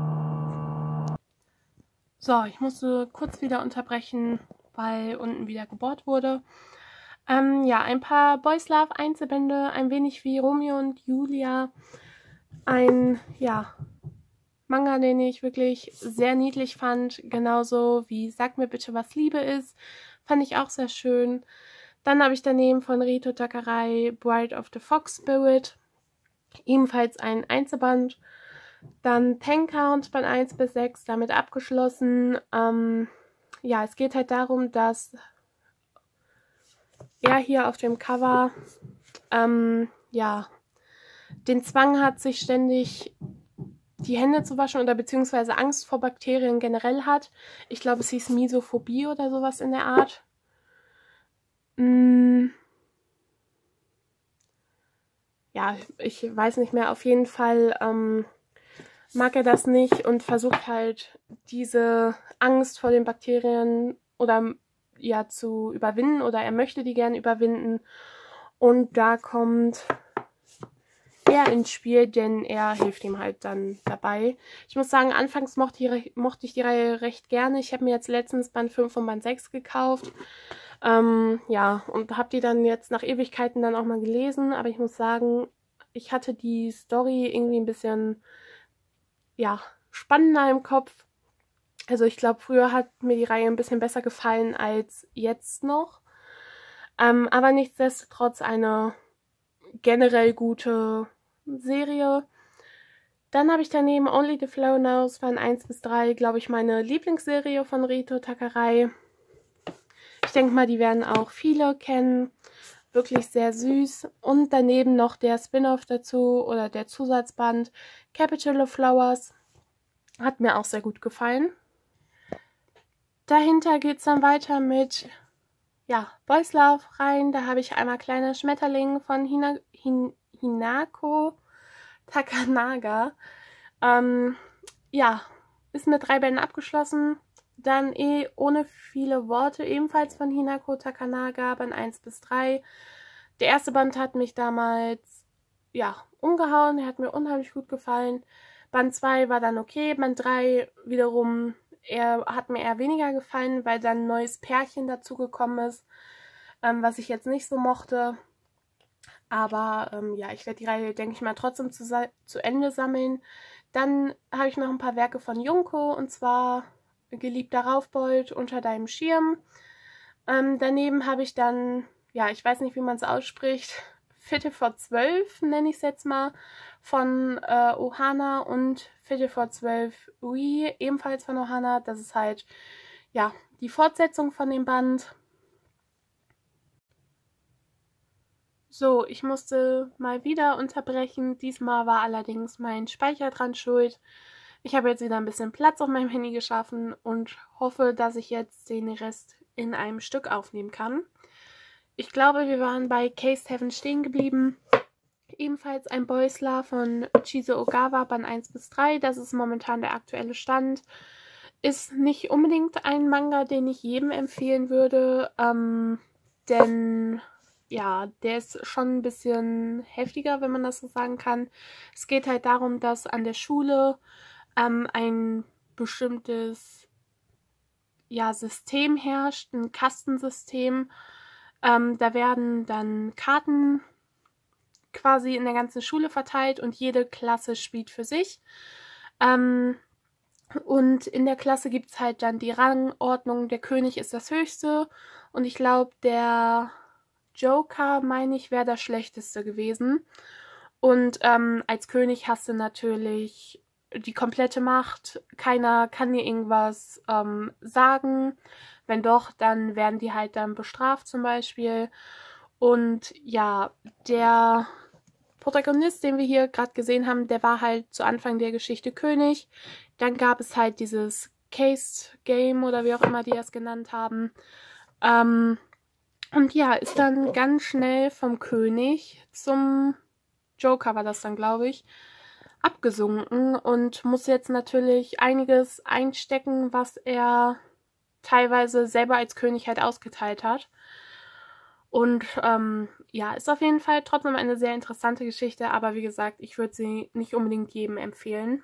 So, ich musste kurz wieder unterbrechen, weil unten wieder gebohrt wurde. Ähm, ja, ein paar Boys Love Einzelbände, ein wenig wie Romeo und Julia. Ein, ja, Manga, den ich wirklich sehr niedlich fand. Genauso wie Sag mir bitte, was Liebe ist. Fand ich auch sehr schön. Dann habe ich daneben von Rito Takarai Bride of the Fox Spirit. Ebenfalls ein Einzelband. Dann Ten Count Band eins bis sechs, damit abgeschlossen. Ähm, ja, es geht halt darum, dass er hier auf dem Cover ähm, ja, den Zwang hat, sich ständig die Hände zu waschen oder beziehungsweise Angst vor Bakterien generell hat. Ich glaube, es hieß Misophobie oder sowas in der Art. Mm. Ja, ich weiß nicht mehr. Auf jeden Fall ähm, mag er das nicht und versucht halt diese Angst vor den Bakterien oder ja zu überwinden oder er möchte die gerne überwinden. Und da kommt er ins Spiel, denn er hilft ihm halt dann dabei. Ich muss sagen, anfangs mochte ich, mochte ich die Reihe recht gerne. Ich habe mir jetzt letztens Band fünf und Band sechs gekauft. Ähm, ja, und habe die dann jetzt nach Ewigkeiten dann auch mal gelesen. Aber ich muss sagen, ich hatte die Story irgendwie ein bisschen, ja, spannender im Kopf. Also ich glaube, früher hat mir die Reihe ein bisschen besser gefallen als jetzt noch. Ähm, aber nichtsdestotrotz eine generell gute Serie. Dann habe ich daneben Only the Flow Knows von eins bis drei, glaube ich, meine Lieblingsserie von Rito Takerai. Ich denke mal, die werden auch viele kennen. Wirklich sehr süß. Und daneben noch der Spin-off dazu oder der Zusatzband Capital of Flowers. Hat mir auch sehr gut gefallen. Dahinter geht es dann weiter mit ja, Boys Love rein. Da habe ich einmal Kleiner Schmetterling von Hina, Hin, Hinako Takanaga. Ähm, ja, ist mit drei Bänden abgeschlossen. Dann eh ohne viele Worte, ebenfalls von Hinako Takanaga, Band eins bis drei. Der erste Band hat mich damals, ja, umgehauen. Er hat mir unheimlich gut gefallen. Band zwei war dann okay. Band drei wiederum, er hat mir eher weniger gefallen, weil dann ein neues Pärchen dazugekommen ist, ähm, was ich jetzt nicht so mochte. Aber ähm, ja, ich werde die Reihe, denke ich mal, trotzdem zu, zu Ende sammeln. Dann habe ich noch ein paar Werke von Junko, und zwar Geliebter Raufbold, Unter deinem Schirm. Ähm, daneben habe ich dann, ja, ich weiß nicht, wie man es ausspricht, Viertel vor zwölf, nenne ich es jetzt mal, von äh, Ohana und Viertel vor zwölf Ui, ebenfalls von Ohana. Das ist halt, ja, die Fortsetzung von dem Band. So, ich musste mal wieder unterbrechen. Diesmal war allerdings mein Speicher dran schuld. Ich habe jetzt wieder ein bisschen Platz auf meinem Handy geschaffen und hoffe, dass ich jetzt den Rest in einem Stück aufnehmen kann. Ich glaube, wir waren bei Case Heaven stehen geblieben. Ebenfalls ein Boys Love von Chizo Ogawa, Band eins bis drei. Das ist momentan der aktuelle Stand. Ist nicht unbedingt ein Manga, den ich jedem empfehlen würde, ähm, denn ja, der ist schon ein bisschen heftiger, wenn man das so sagen kann. Es geht halt darum, dass an der Schule ähm, ein bestimmtes ja, System herrscht, ein Kastensystem. Ähm, da werden dann Karten quasi in der ganzen Schule verteilt und jede Klasse spielt für sich. Ähm, und in der Klasse gibt es halt dann die Rangordnung. Der König ist das Höchste und ich glaube, der Joker, meine ich, wäre das Schlechteste gewesen. Und ähm, als König hast du natürlich die komplette Macht. Keiner kann dir irgendwas ähm, sagen. Wenn doch, dann werden die halt dann bestraft zum Beispiel. Und ja, der Protagonist, den wir hier gerade gesehen haben, der war halt zu Anfang der Geschichte König. Dann gab es halt dieses Case-Game oder wie auch immer die es genannt haben. Ähm, und ja, ist dann ganz schnell vom König zum Joker, war das dann, glaube ich, abgesunken und muss jetzt natürlich einiges einstecken, was er teilweise selber als König halt ausgeteilt hat. Und ähm, ja, ist auf jeden Fall trotzdem eine sehr interessante Geschichte, aber wie gesagt, ich würde sie nicht unbedingt jedem empfehlen.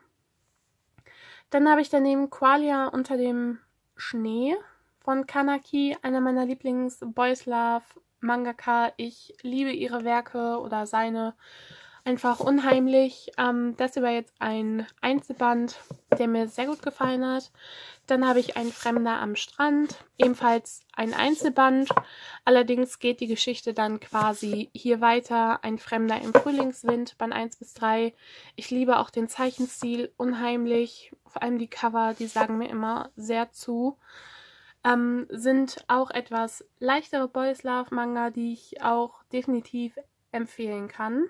Dann habe ich daneben Qualia unter dem Schnee von Kanaki, einer meiner Lieblings-Boys Love Mangaka. Ich liebe ihre Werke oder seine einfach unheimlich. Ähm, das war jetzt ein Einzelband, der mir sehr gut gefallen hat. Dann habe ich Ein Fremder am Strand, ebenfalls ein Einzelband. Allerdings geht die Geschichte dann quasi hier weiter. Ein Fremder im Frühlingswind, Band eins bis drei. Ich liebe auch den Zeichenstil unheimlich. Vor allem die Cover, die sagen mir immer sehr zu. Ähm, sind auch etwas leichtere Boys Love Manga, die ich auch definitiv empfehlen kann.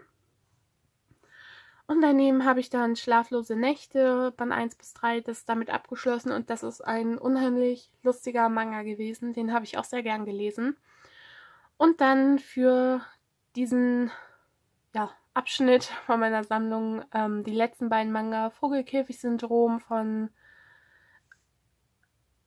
Und daneben habe ich dann Schlaflose Nächte, Band eins bis drei, das ist damit abgeschlossen und das ist ein unheimlich lustiger Manga gewesen. Den habe ich auch sehr gern gelesen. Und dann für diesen ja, Abschnitt von meiner Sammlung ähm, die letzten beiden Manga, Vogelkäfig-Syndrom von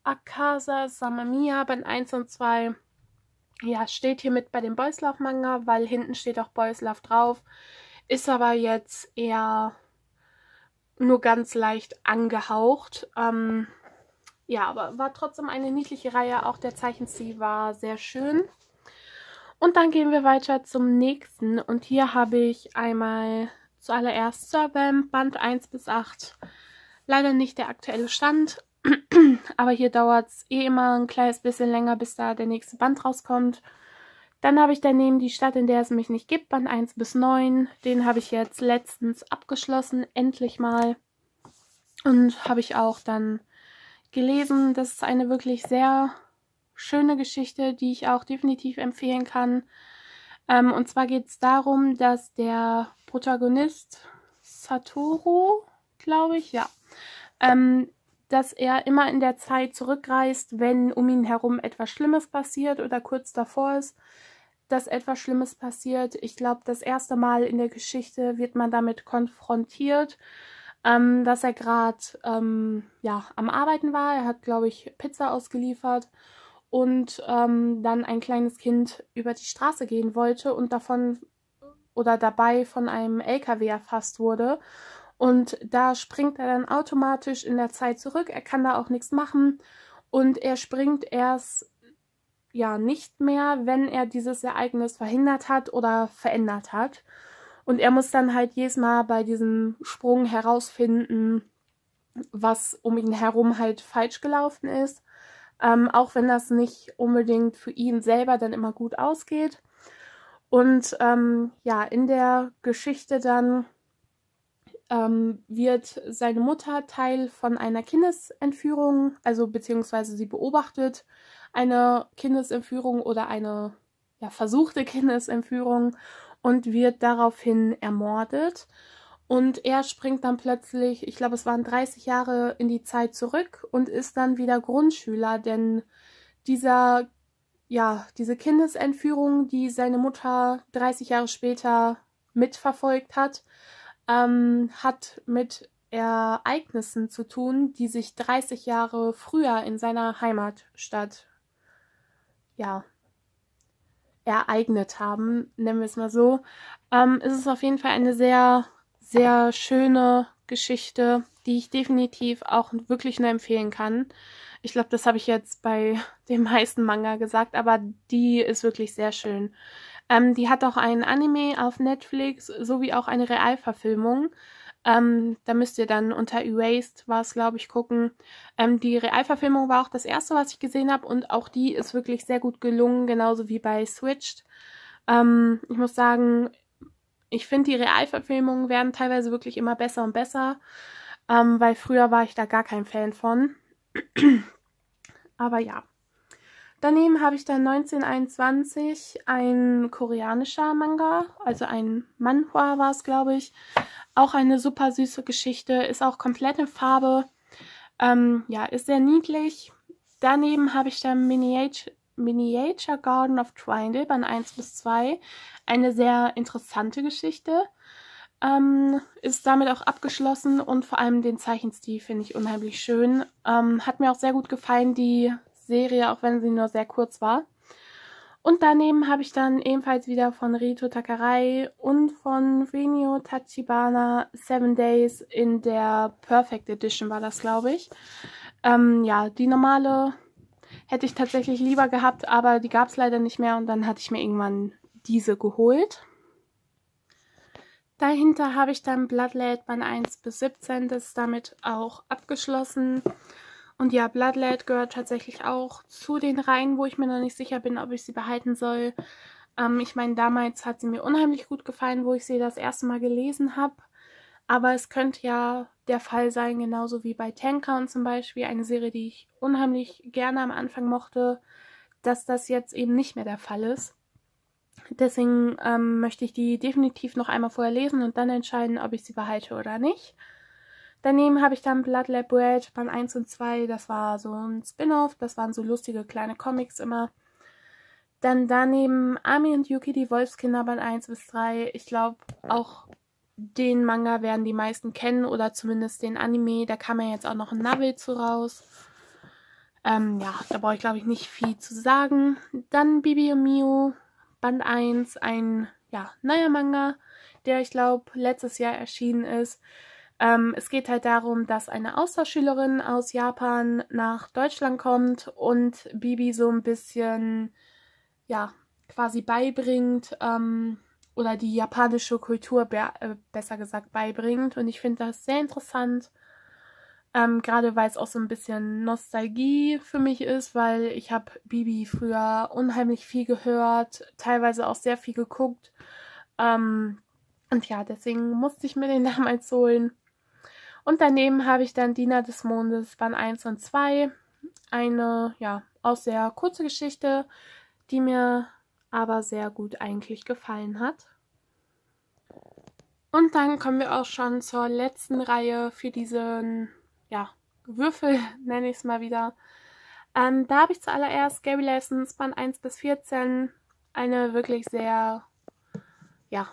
Akasa Samamiya Band eins und zwei. Ja, steht hier mit bei dem Boys Love Manga, weil hinten steht auch Boys Love drauf. Ist aber jetzt eher nur ganz leicht angehaucht. Ähm, ja, aber war trotzdem eine niedliche Reihe. Auch der Zeichenstil war sehr schön. Und dann gehen wir weiter zum nächsten. Und hier habe ich einmal zuallererst Servamp, Band eins bis acht. Leider nicht der aktuelle Stand. Aber hier dauert es eh immer ein kleines bisschen länger, bis da der nächste Band rauskommt. Dann habe ich daneben Die Stadt, in der es mich nicht gibt, Band eins bis neun. Den habe ich jetzt letztens abgeschlossen, endlich mal. Und habe ich auch dann gelesen. Das ist eine wirklich sehr schöne Geschichte, die ich auch definitiv empfehlen kann. Ähm, und zwar geht es darum, dass der Protagonist Satoru, glaube ich, ja, ähm, dass er immer in der Zeit zurückreist, wenn um ihn herum etwas Schlimmes passiert oder kurz davor ist, dass etwas Schlimmes passiert. Ich glaube, das erste Mal in der Geschichte wird man damit konfrontiert, ähm, dass er gerade ähm, ja, am Arbeiten war. Er hat, glaube ich, Pizza ausgeliefert und ähm, dann ein kleines Kind über die Straße gehen wollte und davon oder dabei von einem L K W erfasst wurde. Und da springt er dann automatisch in der Zeit zurück. Er kann da auch nichts machen. Und er springt erst ja nicht mehr, wenn er dieses Ereignis verhindert hat oder verändert hat. Und er muss dann halt jedes Mal bei diesem Sprung herausfinden, was um ihn herum halt falsch gelaufen ist. Ähm, auch wenn das nicht unbedingt für ihn selber dann immer gut ausgeht. Und ähm, ja, in der Geschichte dann ähm, wird seine Mutter Teil von einer Kindesentführung, also beziehungsweise sie beobachtet eine Kindesentführung oder eine ja, versuchte Kindesentführung und wird daraufhin ermordet. Und er springt dann plötzlich, ich glaube es waren dreißig Jahre in die Zeit zurück und ist dann wieder Grundschüler, denn dieser, ja, diese Kindesentführung, die seine Mutter dreißig Jahre später mitverfolgt hat, ähm, hat mit Ereignissen zu tun, die sich dreißig Jahre früher in seiner Heimatstadt ja, ereignet haben, nennen wir es mal so. Ähm, es ist auf jeden Fall eine sehr, sehr schöne Geschichte, die ich definitiv auch wirklich nur empfehlen kann. Ich glaube, das habe ich jetzt bei den meisten Manga gesagt, aber die ist wirklich sehr schön. Ähm, die hat auch einen Anime auf Netflix, sowie auch eine Realverfilmung. Ähm, da müsst ihr dann unter Erased, war es glaube ich, gucken. Ähm, die Realverfilmung war auch das erste, was ich gesehen habe und auch die ist wirklich sehr gut gelungen, genauso wie bei Switched. Ähm, ich muss sagen, ich finde, die Realverfilmungen werden teilweise wirklich immer besser und besser, ähm, weil früher war ich da gar kein Fan von. Aber ja. Daneben habe ich dann neunzehnhunderteinundzwanzig ein koreanischer Manga, also ein Manhwa war es, glaube ich. Auch eine super süße Geschichte, ist auch komplett in Farbe. Ähm, ja, ist sehr niedlich. Daneben habe ich dann Miniature, Miniature Garden of Triangle, Band eins bis zwei. Eine sehr interessante Geschichte. Ähm, ist damit auch abgeschlossen und vor allem den Zeichenstil finde ich unheimlich schön. Ähm, hat mir auch sehr gut gefallen, die Serie, auch wenn sie nur sehr kurz war. Und daneben habe ich dann ebenfalls wieder von Rito Takarai und von Renio Tachibana Seven Days in der Perfect Edition war das, glaube ich. Ähm, ja, die normale hätte ich tatsächlich lieber gehabt, aber die gab es leider nicht mehr und dann hatte ich mir irgendwann diese geholt. Dahinter habe ich dann Bloodlet Band eins bis siebzehn, das ist damit auch abgeschlossen. Und ja, Bloodlet gehört tatsächlich auch zu den Reihen, wo ich mir noch nicht sicher bin, ob ich sie behalten soll. Ähm, ich meine, damals hat sie mir unheimlich gut gefallen, wo ich sie das erste Mal gelesen habe. Aber es könnte ja der Fall sein, genauso wie bei Tenkan zum Beispiel, eine Serie, die ich unheimlich gerne am Anfang mochte, dass das jetzt eben nicht mehr der Fall ist. Deswegen ähm, möchte ich die definitiv noch einmal vorher lesen und dann entscheiden, ob ich sie behalte oder nicht. Daneben habe ich dann Blood Lab Red, Band eins und zwei, das war so ein Spin-off, das waren so lustige kleine Comics immer. Dann daneben Ami und Yuki, die Wolfskinder, Band eins bis drei. Ich glaube, auch den Manga werden die meisten kennen oder zumindest den Anime, da kam ja jetzt auch noch ein Navel zu raus. Ähm, ja, da brauche ich, glaube ich, nicht viel zu sagen. Dann Bibi und Mio, Band eins, ein ja, neuer Manga, der, ich glaube, letztes Jahr erschienen ist. Ähm, es geht halt darum, dass eine Austauschschülerin aus Japan nach Deutschland kommt und Bibi so ein bisschen, ja, quasi beibringt, ähm, oder die japanische Kultur, be äh, besser gesagt, beibringt. Und ich finde das sehr interessant. Ähm, gerade weil es auch so ein bisschen Nostalgie für mich ist, weil ich habe Bibi früher unheimlich viel gehört, teilweise auch sehr viel geguckt. Ähm, und ja, deswegen musste ich mir den damals holen. Und daneben habe ich dann Diener des Mondes Band eins und zwei. Eine, ja, auch sehr kurze Geschichte, die mir aber sehr gut eigentlich gefallen hat. Und dann kommen wir auch schon zur letzten Reihe für diesen, ja, Würfel, nenne ich es mal wieder. Ähm, da habe ich zuallererst Gary Lessons Band eins bis vierzehn. Eine wirklich sehr, ja,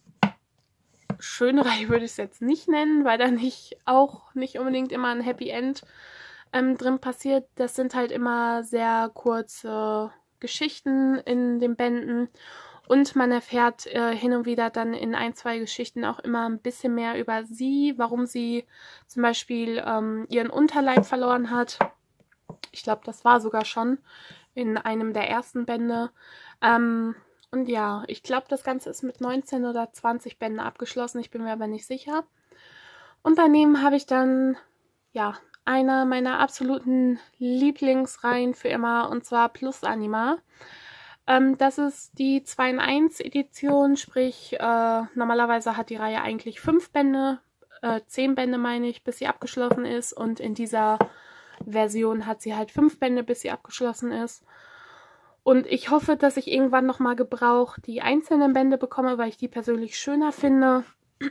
schöne Reihe würde ich es jetzt nicht nennen, weil da nicht auch nicht unbedingt immer ein Happy End ähm, drin passiert. Das sind halt immer sehr kurze Geschichten in den Bänden. Und man erfährt äh, hin und wieder dann in ein, zwei Geschichten auch immer ein bisschen mehr über sie, warum sie zum Beispiel ähm, ihren Unterleib verloren hat. Ich glaube, das war sogar schon in einem der ersten Bände. Ähm, und ja, ich glaube, das Ganze ist mit neunzehn oder zwanzig Bänden abgeschlossen. Ich bin mir aber nicht sicher. Und daneben habe ich dann, ja, einer meiner absoluten Lieblingsreihen für immer, und zwar Plus Anima. Ähm, das ist die zwei in eins Edition, sprich, äh, normalerweise hat die Reihe eigentlich fünf Bände, äh, zehn Bände meine ich, bis sie abgeschlossen ist. Und in dieser Version hat sie halt fünf Bände, bis sie abgeschlossen ist. Und ich hoffe, dass ich irgendwann nochmal gebraucht die einzelnen Bände bekomme, weil ich die persönlich schöner finde.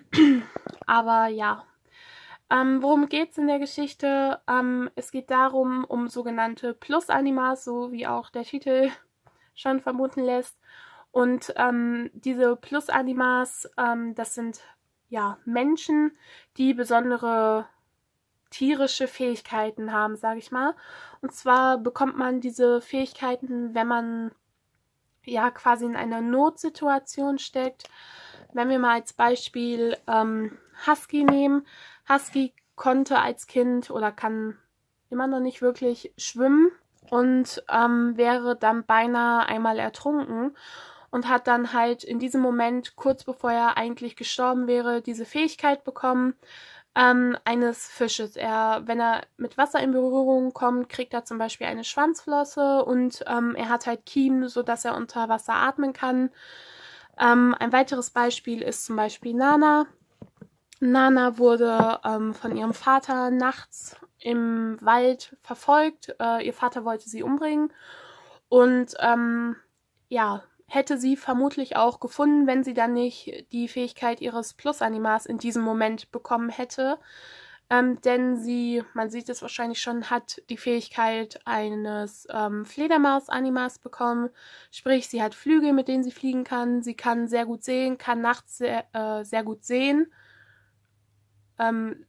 Aber ja. Ähm, worum geht es in der Geschichte? Ähm, es geht darum, um sogenannte Plus-Animas, so wie auch der Titel schon vermuten lässt. Und ähm, diese Plus-Animas, ähm, das sind ja Menschen, die besondere tierische Fähigkeiten haben, sage ich mal. Und zwar bekommt man diese Fähigkeiten, wenn man ja quasi in einer Notsituation steckt. Wenn wir mal als Beispiel ähm, Husky nehmen. Husky konnte als Kind oder kann immer noch nicht wirklich schwimmen und ähm, wäre dann beinahe einmal ertrunken und hat dann halt in diesem Moment, kurz bevor er eigentlich gestorben wäre, diese Fähigkeit bekommen ähm, eines Fisches. Er, wenn er mit Wasser in Berührung kommt, kriegt er zum Beispiel eine Schwanzflosse und ähm, er hat halt Kiemen, sodass er unter Wasser atmen kann. Ähm, ein weiteres Beispiel ist zum Beispiel Nana. Nana wurde ähm, von ihrem Vater nachts im Wald verfolgt. Äh, ihr Vater wollte sie umbringen. Und ähm, ja, hätte sie vermutlich auch gefunden, wenn sie dann nicht die Fähigkeit ihres Plus-Animas in diesem Moment bekommen hätte. Ähm, denn sie, man sieht es wahrscheinlich schon, hat die Fähigkeit eines ähm, Fledermaus-Animas bekommen. Sprich, sie hat Flügel, mit denen sie fliegen kann. Sie kann sehr gut sehen, kann nachts sehr, äh, sehr gut sehen. Ähm,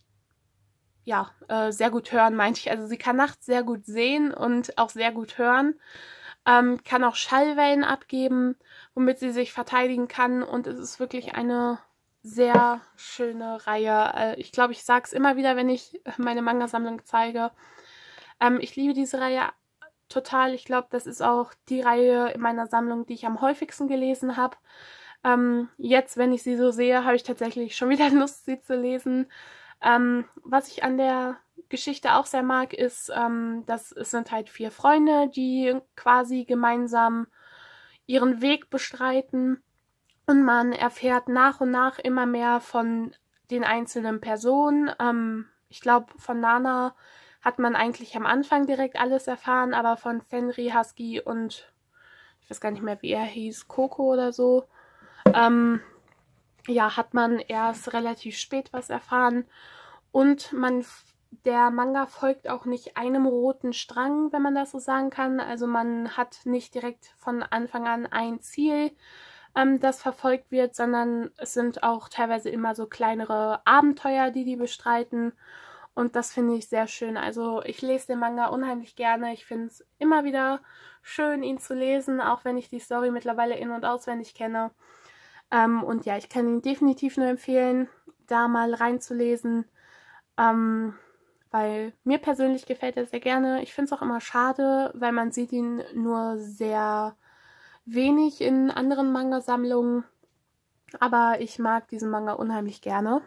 ja, äh, sehr gut hören, meinte ich. Also sie kann nachts sehr gut sehen und auch sehr gut hören. Ähm, kann auch Schallwellen abgeben, womit sie sich verteidigen kann. Und es ist wirklich eine sehr schöne Reihe. Äh, ich glaube, ich sage es immer wieder, wenn ich meine Manga-Sammlung zeige. Ähm, ich liebe diese Reihe total. Ich glaube, das ist auch die Reihe in meiner Sammlung, die ich am häufigsten gelesen habe. Ähm, jetzt, wenn ich sie so sehe, habe ich tatsächlich schon wieder Lust, sie zu lesen. Ähm, was ich an der Geschichte auch sehr mag, ist, ähm, dass es sind halt vier Freunde, die quasi gemeinsam ihren Weg bestreiten. Und man erfährt nach und nach immer mehr von den einzelnen Personen. Ähm, ich glaube, von Nana hat man eigentlich am Anfang direkt alles erfahren, aber von Fenri, Husky und ich weiß gar nicht mehr, wie er hieß, Coco oder so, ähm, ja, hat man erst relativ spät was erfahren. Und man, der Manga folgt auch nicht einem roten Strang, wenn man das so sagen kann. Also man hat nicht direkt von Anfang an ein Ziel, ähm, das verfolgt wird, sondern es sind auch teilweise immer so kleinere Abenteuer, die die bestreiten. Und das finde ich sehr schön. Also ich lese den Manga unheimlich gerne. Ich finde es immer wieder schön, ihn zu lesen, auch wenn ich die Story mittlerweile in- und auswendig kenne. Ähm, und ja, ich kann ihn definitiv nur empfehlen, da mal reinzulesen, ähm, weil mir persönlich gefällt er sehr gerne. Ich finde es auch immer schade, weil man sieht ihn nur sehr wenig in anderen Manga-Sammlungen. Aber ich mag diesen Manga unheimlich gerne.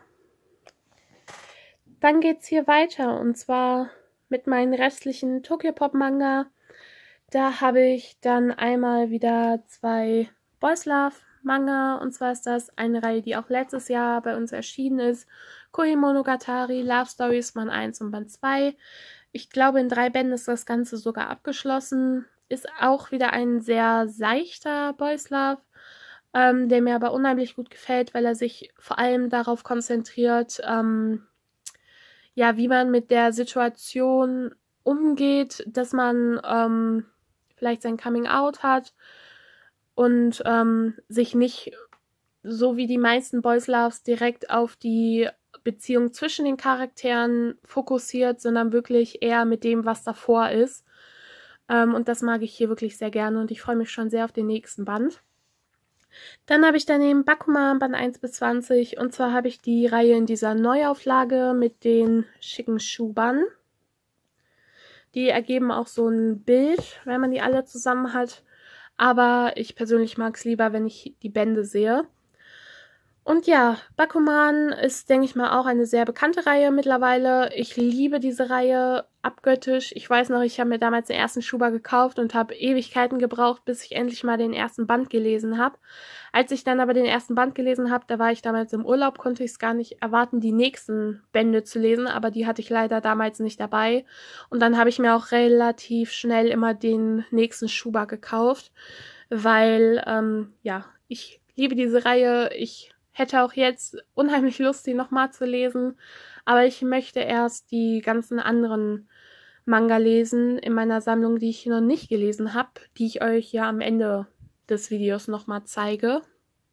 Dann geht's hier weiter und zwar mit meinen restlichen Tokyopop-Manga. Da habe ich dann einmal wieder zwei Boys Love Manga, und zwar ist das eine Reihe, die auch letztes Jahr bei uns erschienen ist. Koi Monogatari, Love Stories, Band eins und Band zwei. Ich glaube, in drei Bänden ist das Ganze sogar abgeschlossen. Ist auch wieder ein sehr seichter Boys Love, ähm, der mir aber unheimlich gut gefällt, weil er sich vor allem darauf konzentriert, ähm, ja, wie man mit der Situation umgeht, dass man ähm, vielleicht sein Coming Out hat und ähm, sich nicht, so wie die meisten Boys Loves, direkt auf die Beziehung zwischen den Charakteren fokussiert, sondern wirklich eher mit dem, was davor ist. Ähm, und das mag ich hier wirklich sehr gerne und ich freue mich schon sehr auf den nächsten Band. Dann habe ich daneben Bakuman Band eins bis zwanzig, und zwar habe ich die Reihe in dieser Neuauflage mit den schicken Schubern. Die ergeben auch so ein Bild, wenn man die alle zusammen hat, aber ich persönlich mag es lieber, wenn ich die Bände sehe. Und ja, Bakuman ist, denke ich mal, auch eine sehr bekannte Reihe mittlerweile. Ich liebe diese Reihe abgöttisch. Ich weiß noch, ich habe mir damals den ersten Schuber gekauft und habe Ewigkeiten gebraucht, bis ich endlich mal den ersten Band gelesen habe. Als ich dann aber den ersten Band gelesen habe, da war ich damals im Urlaub, konnte ich es gar nicht erwarten, die nächsten Bände zu lesen, aber die hatte ich leider damals nicht dabei. Und dann habe ich mir auch relativ schnell immer den nächsten Schuber gekauft, weil, ähm, ja, ich liebe diese Reihe. Ich hätte auch jetzt unheimlich Lust, die nochmal zu lesen, aber ich möchte erst die ganzen anderen Manga lesen in meiner Sammlung, die ich noch nicht gelesen habe, die ich euch ja am Ende des Videos nochmal zeige.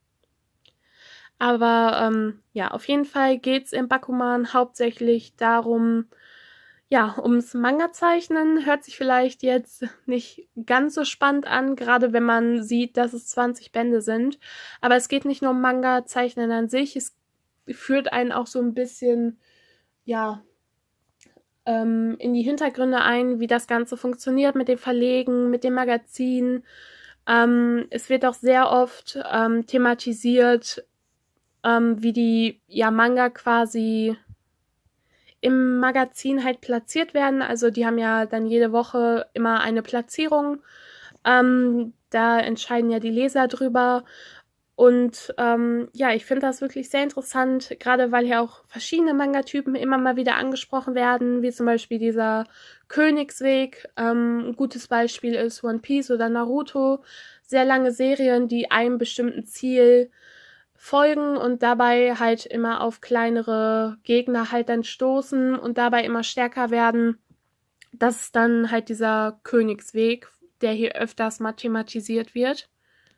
Aber ähm, ja, auf jeden Fall geht es im Bakuman hauptsächlich darum, ja, ums Manga-Zeichnen. Hört sich vielleicht jetzt nicht ganz so spannend an, gerade wenn man sieht, dass es zwanzig Bände sind. Aber es geht nicht nur um Manga-Zeichnen an sich, es führt einen auch so ein bisschen, ja, ähm, in die Hintergründe ein, wie das Ganze funktioniert mit dem Verlegen, mit dem Magazin. Ähm, es wird auch sehr oft ähm, thematisiert, ähm, wie die ja, Manga quasi im Magazin halt platziert werden. Also die haben ja dann jede Woche immer eine Platzierung. Ähm, da entscheiden ja die Leser drüber. Und ähm, ja, ich finde das wirklich sehr interessant, gerade weil hier auch verschiedene Manga-Typen immer mal wieder angesprochen werden, wie zum Beispiel dieser Königsweg. Ähm, ein gutes Beispiel ist One Piece oder Naruto. Sehr lange Serien, die einem bestimmten Ziel folgen und dabei halt immer auf kleinere Gegner halt dann stoßen und dabei immer stärker werden. Das ist dann halt dieser Königsweg, der hier öfters mal thematisiert wird.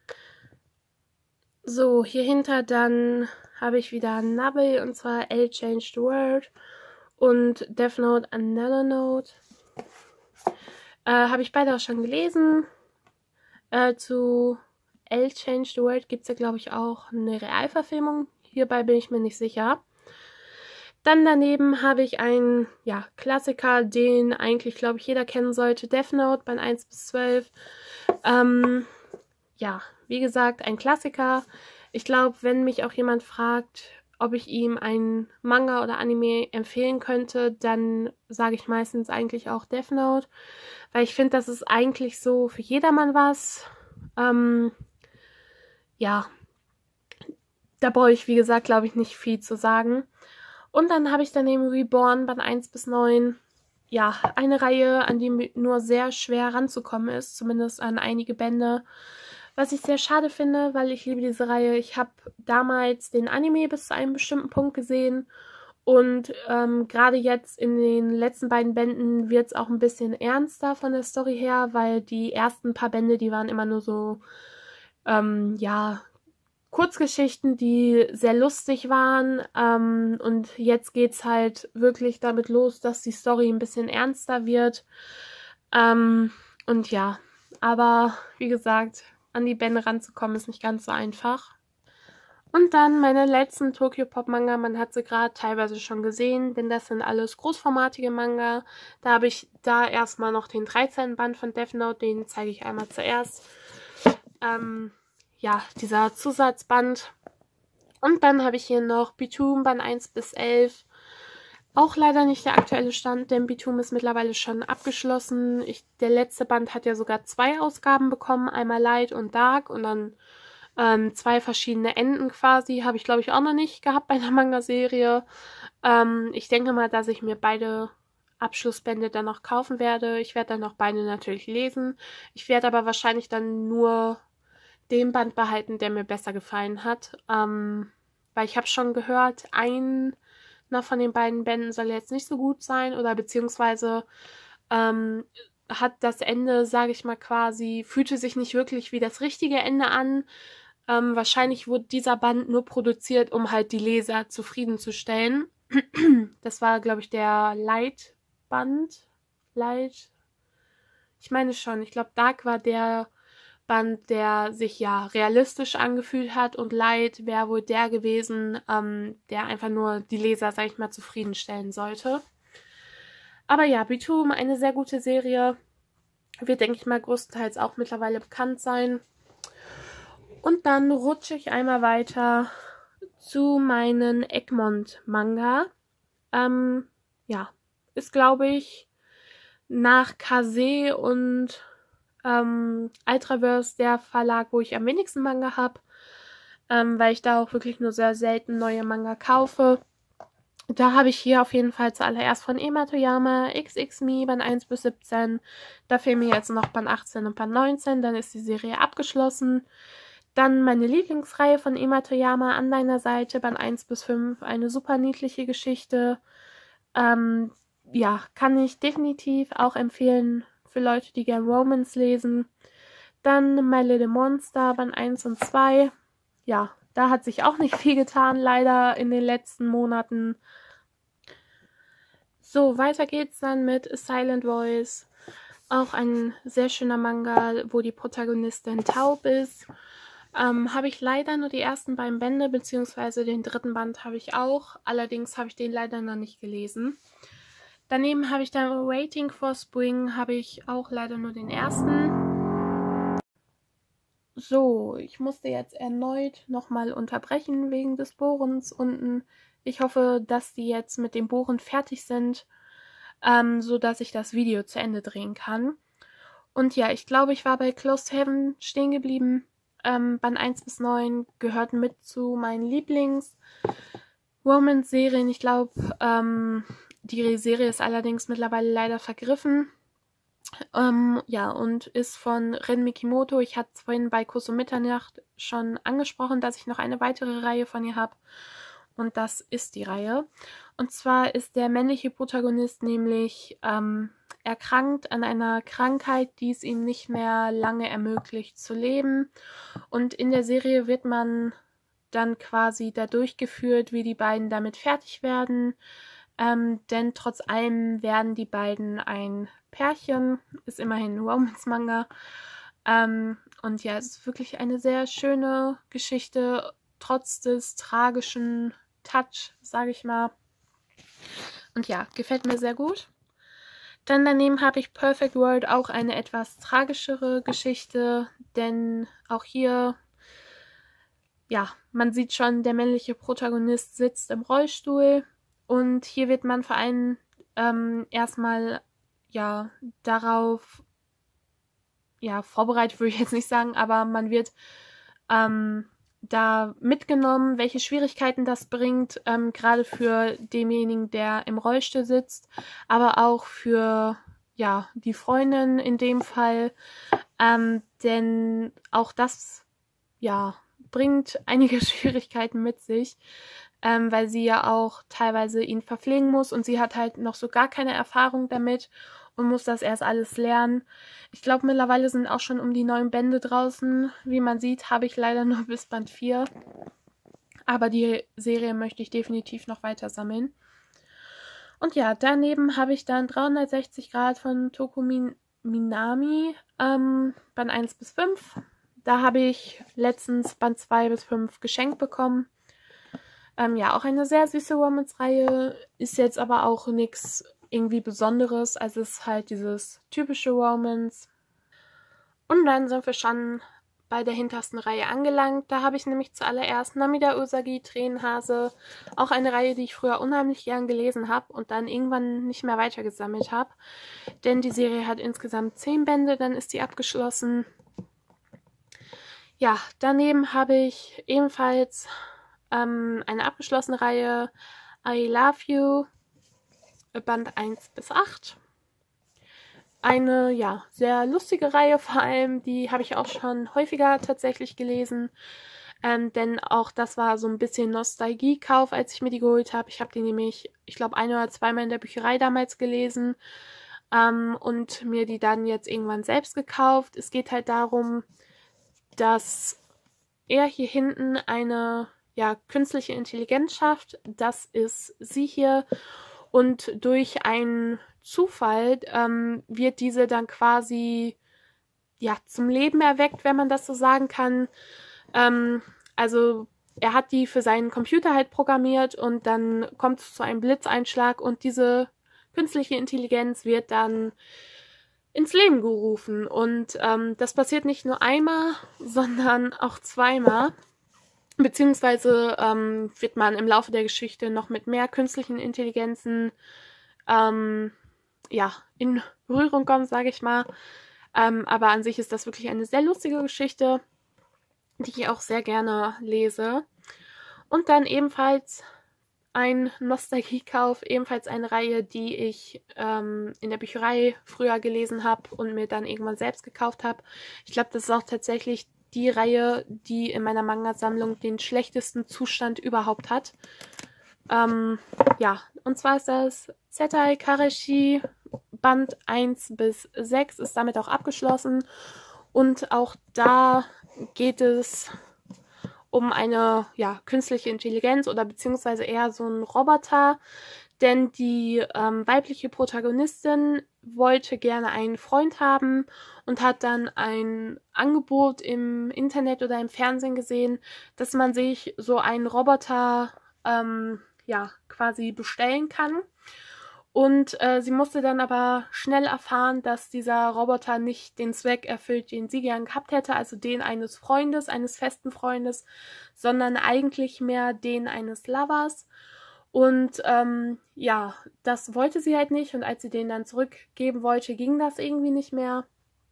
So, hier hinter dann habe ich wieder Nubble, und zwar L Changed the World und Death Note Another Note. Äh, habe ich beide auch schon gelesen. Äh, zu L Changed the World gibt es ja, glaube ich, auch eine Realverfilmung. Hierbei bin ich mir nicht sicher. Dann daneben habe ich einen ja, Klassiker, den eigentlich, glaube ich, jeder kennen sollte. Death Note, Band eins bis zwölf. Ähm, ja, wie gesagt, ein Klassiker. Ich glaube, wenn mich auch jemand fragt, ob ich ihm einen Manga oder Anime empfehlen könnte, dann sage ich meistens eigentlich auch Death Note. Weil ich finde, das ist eigentlich so für jedermann was. Ähm, ja, da brauche ich, wie gesagt, glaube ich, nicht viel zu sagen. Und dann habe ich daneben Reborn, Band eins bis neun. Ja, eine Reihe, an die nur sehr schwer ranzukommen ist, zumindest an einige Bände. Was ich sehr schade finde, weil ich liebe diese Reihe. Ich habe damals den Anime bis zu einem bestimmten Punkt gesehen. Und ähm, gerade jetzt in den letzten beiden Bänden wird es auch ein bisschen ernster von der Story her, weil die ersten paar Bände, die waren immer nur so, ähm, ja, Kurzgeschichten, die sehr lustig waren. Ähm, und jetzt geht's halt wirklich damit los, dass die Story ein bisschen ernster wird. Ähm, und ja, aber wie gesagt, an die Bände ranzukommen ist nicht ganz so einfach. Und dann meine letzten Tokyopop-Manga, man hat sie gerade teilweise schon gesehen, denn das sind alles großformatige Manga. Da habe ich da erstmal noch den dreizehnten Band von Death Note, den zeige ich einmal zuerst. Ähm, ja, dieser Zusatzband. Und dann habe ich hier noch Bitumen, Band eins bis elf. Auch leider nicht der aktuelle Stand, denn Bitumen ist mittlerweile schon abgeschlossen. Ich, der letzte Band hat ja sogar zwei Ausgaben bekommen, einmal Light und Dark und dann ähm, zwei verschiedene Enden quasi. Habe ich, glaube ich, auch noch nicht gehabt bei einer Manga-Serie. Ähm, ich denke mal, dass ich mir beide Abschlussbände dann noch kaufen werde. Ich werde dann noch beide natürlich lesen. Ich werde aber wahrscheinlich dann nur den Band behalten, der mir besser gefallen hat. Ähm, weil ich habe schon gehört, ein Na, von den beiden Bänden soll jetzt nicht so gut sein oder beziehungsweise ähm, hat das Ende, sage ich mal quasi, fühlte sich nicht wirklich wie das richtige Ende an. Ähm, wahrscheinlich wurde dieser Band nur produziert, um halt die Leser zufriedenzustellen. Das war, glaube ich, der Light-Band. Light. Ich meine schon, ich glaube, Dark war der Band, der sich ja realistisch angefühlt hat und Light wäre wohl der gewesen, ähm, der einfach nur die Leser, sag ich mal, zufriedenstellen sollte. Aber ja, Bitumen, eine sehr gute Serie, wird, denke ich mal, größtenteils auch mittlerweile bekannt sein. Und dann rutsche ich einmal weiter zu meinen Egmont-Manga. Ähm, ja, ist, glaube ich, nach Kase und Ähm, Ultraverse der Verlag, wo ich am wenigsten Manga habe, ähm, weil ich da auch wirklich nur sehr selten neue Manga kaufe. Da habe ich hier auf jeden Fall zuallererst von Ema Toyama X X Me Band eins bis siebzehn. Da fehlen mir jetzt noch Band achtzehn und Band neunzehn, dann ist die Serie abgeschlossen. Dann meine Lieblingsreihe von Ema Toyama An deiner Seite, Band eins bis fünf, eine super niedliche Geschichte. Ähm, ja, kann ich definitiv auch empfehlen für Leute, die gern Romance lesen. Dann My Little Monster, Band eins und zwei. Ja, da hat sich auch nicht viel getan, leider in den letzten Monaten. So, weiter geht's dann mit A Silent Voice. Auch ein sehr schöner Manga, wo die Protagonistin taub ist. Ähm, habe ich leider nur die ersten beiden Bände, beziehungsweise den dritten Band habe ich auch. Allerdings habe ich den leider noch nicht gelesen. Daneben habe ich dann Waiting for Spring, habe ich auch leider nur den ersten. So, ich musste jetzt erneut nochmal unterbrechen wegen des Bohrens unten. Ich hoffe, dass die jetzt mit dem Bohren fertig sind, ähm, sodass ich das Video zu Ende drehen kann. Und ja, ich glaube, ich war bei Closed Heaven stehen geblieben. Ähm, Band eins bis neun gehörten mit zu meinen Lieblings-Romance-Serien. Ich glaube, ähm... die Serie ist allerdings mittlerweile leider vergriffen. Ähm, ja, und ist von Ren Mikimoto. Ich hatte es vorhin bei Kuss um Mitternacht schon angesprochen, dass ich noch eine weitere Reihe von ihr habe. Und das ist die Reihe. Und zwar ist der männliche Protagonist nämlich ähm, erkrankt an einer Krankheit, die es ihm nicht mehr lange ermöglicht zu leben. Und in der Serie wird man dann quasi da durchgeführt, wie die beiden damit fertig werden. Ähm, denn trotz allem werden die beiden ein Pärchen, ist immerhin ein Romance-Manga. Ähm, und ja, es ist wirklich eine sehr schöne Geschichte, trotz des tragischen Touch, sage ich mal. Und ja, gefällt mir sehr gut. Dann daneben habe ich Perfect World, auch eine etwas tragischere Geschichte, denn auch hier, ja, man sieht schon, der männliche Protagonist sitzt im Rollstuhl. Und hier wird man vor allem ähm, erstmal ja darauf ja vorbereitet, würde ich jetzt nicht sagen, aber man wird ähm, da mitgenommen, welche Schwierigkeiten das bringt, ähm, gerade für denjenigen, der im Rollstuhl sitzt, aber auch für ja die Freundin in dem Fall, ähm, denn auch das ja bringt einige Schwierigkeiten mit sich. ähm, weil sie ja auch teilweise ihn verpflegen muss und sie hat halt noch so gar keine Erfahrung damit und muss das erst alles lernen. Ich glaube, mittlerweile sind auch schon um die neun Bände draußen. Wie man sieht, habe ich leider nur bis Band vier. Aber die Serie möchte ich definitiv noch weiter sammeln. Und ja, daneben habe ich dann dreihundertsechzig Grad von Toko Minami, ähm, Band eins bis fünf. Da habe ich letztens Band zwei bis fünf geschenkt bekommen. Ähm, ja, auch eine sehr süße Romance-Reihe, ist jetzt aber auch nichts irgendwie Besonderes. Also es ist halt dieses typische Romance. Und dann sind wir schon bei der hintersten Reihe angelangt. Da habe ich nämlich zuallererst Namida Usagi Tränenhase, auch eine Reihe, die ich früher unheimlich gern gelesen habe und dann irgendwann nicht mehr weitergesammelt habe. Denn die Serie hat insgesamt zehn Bände, dann ist die abgeschlossen. Ja, daneben habe ich ebenfalls ähm, eine abgeschlossene Reihe, I Love You, Band eins bis acht. Eine, ja, sehr lustige Reihe vor allem, die habe ich auch schon häufiger tatsächlich gelesen, ähm, denn auch das war so ein bisschen Nostalgiekauf, als ich mir die geholt habe. Ich habe die nämlich, ich glaube, ein oder zweimal in der Bücherei damals gelesen ähm, und mir die dann jetzt irgendwann selbst gekauft. Es geht halt darum, dass er hier hinten eine, ja, künstliche Intelligenz schafft. Das ist sie hier. Und durch einen Zufall ähm, wird diese dann quasi ja zum Leben erweckt, wenn man das so sagen kann. Ähm, also er hat die für seinen Computer halt programmiert und dann kommt es zu einem Blitzeinschlag und diese künstliche Intelligenz wird dann ins Leben gerufen. Und ähm, das passiert nicht nur einmal, sondern auch zweimal. Beziehungsweise ähm, wird man im Laufe der Geschichte noch mit mehr künstlichen Intelligenzen ähm, ja, in Berührung kommen, sage ich mal. Ähm, aber an sich ist das wirklich eine sehr lustige Geschichte, die ich auch sehr gerne lese. Und dann ebenfalls ein Nostalgiekauf, ebenfalls eine Reihe, die ich ähm, in der Bücherei früher gelesen habe und mir dann irgendwann selbst gekauft habe. Ich glaube, das ist auch tatsächlich die Reihe, die in meiner Manga-Sammlung den schlechtesten Zustand überhaupt hat. Ähm, ja, und zwar ist das Setai Kareshi Band eins bis sechs, ist damit auch abgeschlossen. Und auch da geht es um eine ja, künstliche Intelligenz oder beziehungsweise eher so ein Roboter, denn die ähm, weibliche Protagonistin wollte gerne einen Freund haben und hat dann ein Angebot im Internet oder im Fernsehen gesehen, dass man sich so einen Roboter ähm, ja, quasi bestellen kann. Und äh, sie musste dann aber schnell erfahren, dass dieser Roboter nicht den Zweck erfüllt, den sie gern gehabt hätte, also den eines Freundes, eines festen Freundes, sondern eigentlich mehr den eines Lovers. Und ähm, ja, das wollte sie halt nicht und als sie den dann zurückgeben wollte, ging das irgendwie nicht mehr.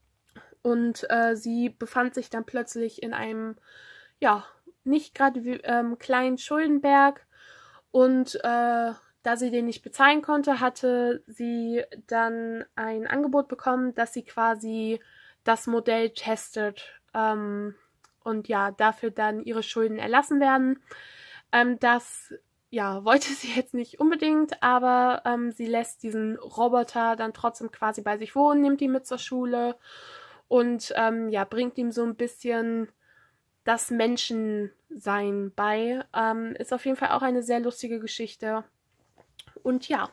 Und äh, sie befand sich dann plötzlich in einem, ja, nicht gerade ähm, kleinen Schuldenberg und äh, da sie den nicht bezahlen konnte, hatte sie dann ein Angebot bekommen, dass sie quasi das Modell testet ähm, und ja, dafür dann ihre Schulden erlassen werden. Ähm, das ja, wollte sie jetzt nicht unbedingt, aber ähm, sie lässt diesen Roboter dann trotzdem quasi bei sich wohnen, nimmt ihn mit zur Schule und ähm, ja, bringt ihm so ein bisschen das Menschensein bei. Ähm, ist auf jeden Fall auch eine sehr lustige Geschichte. Und ja,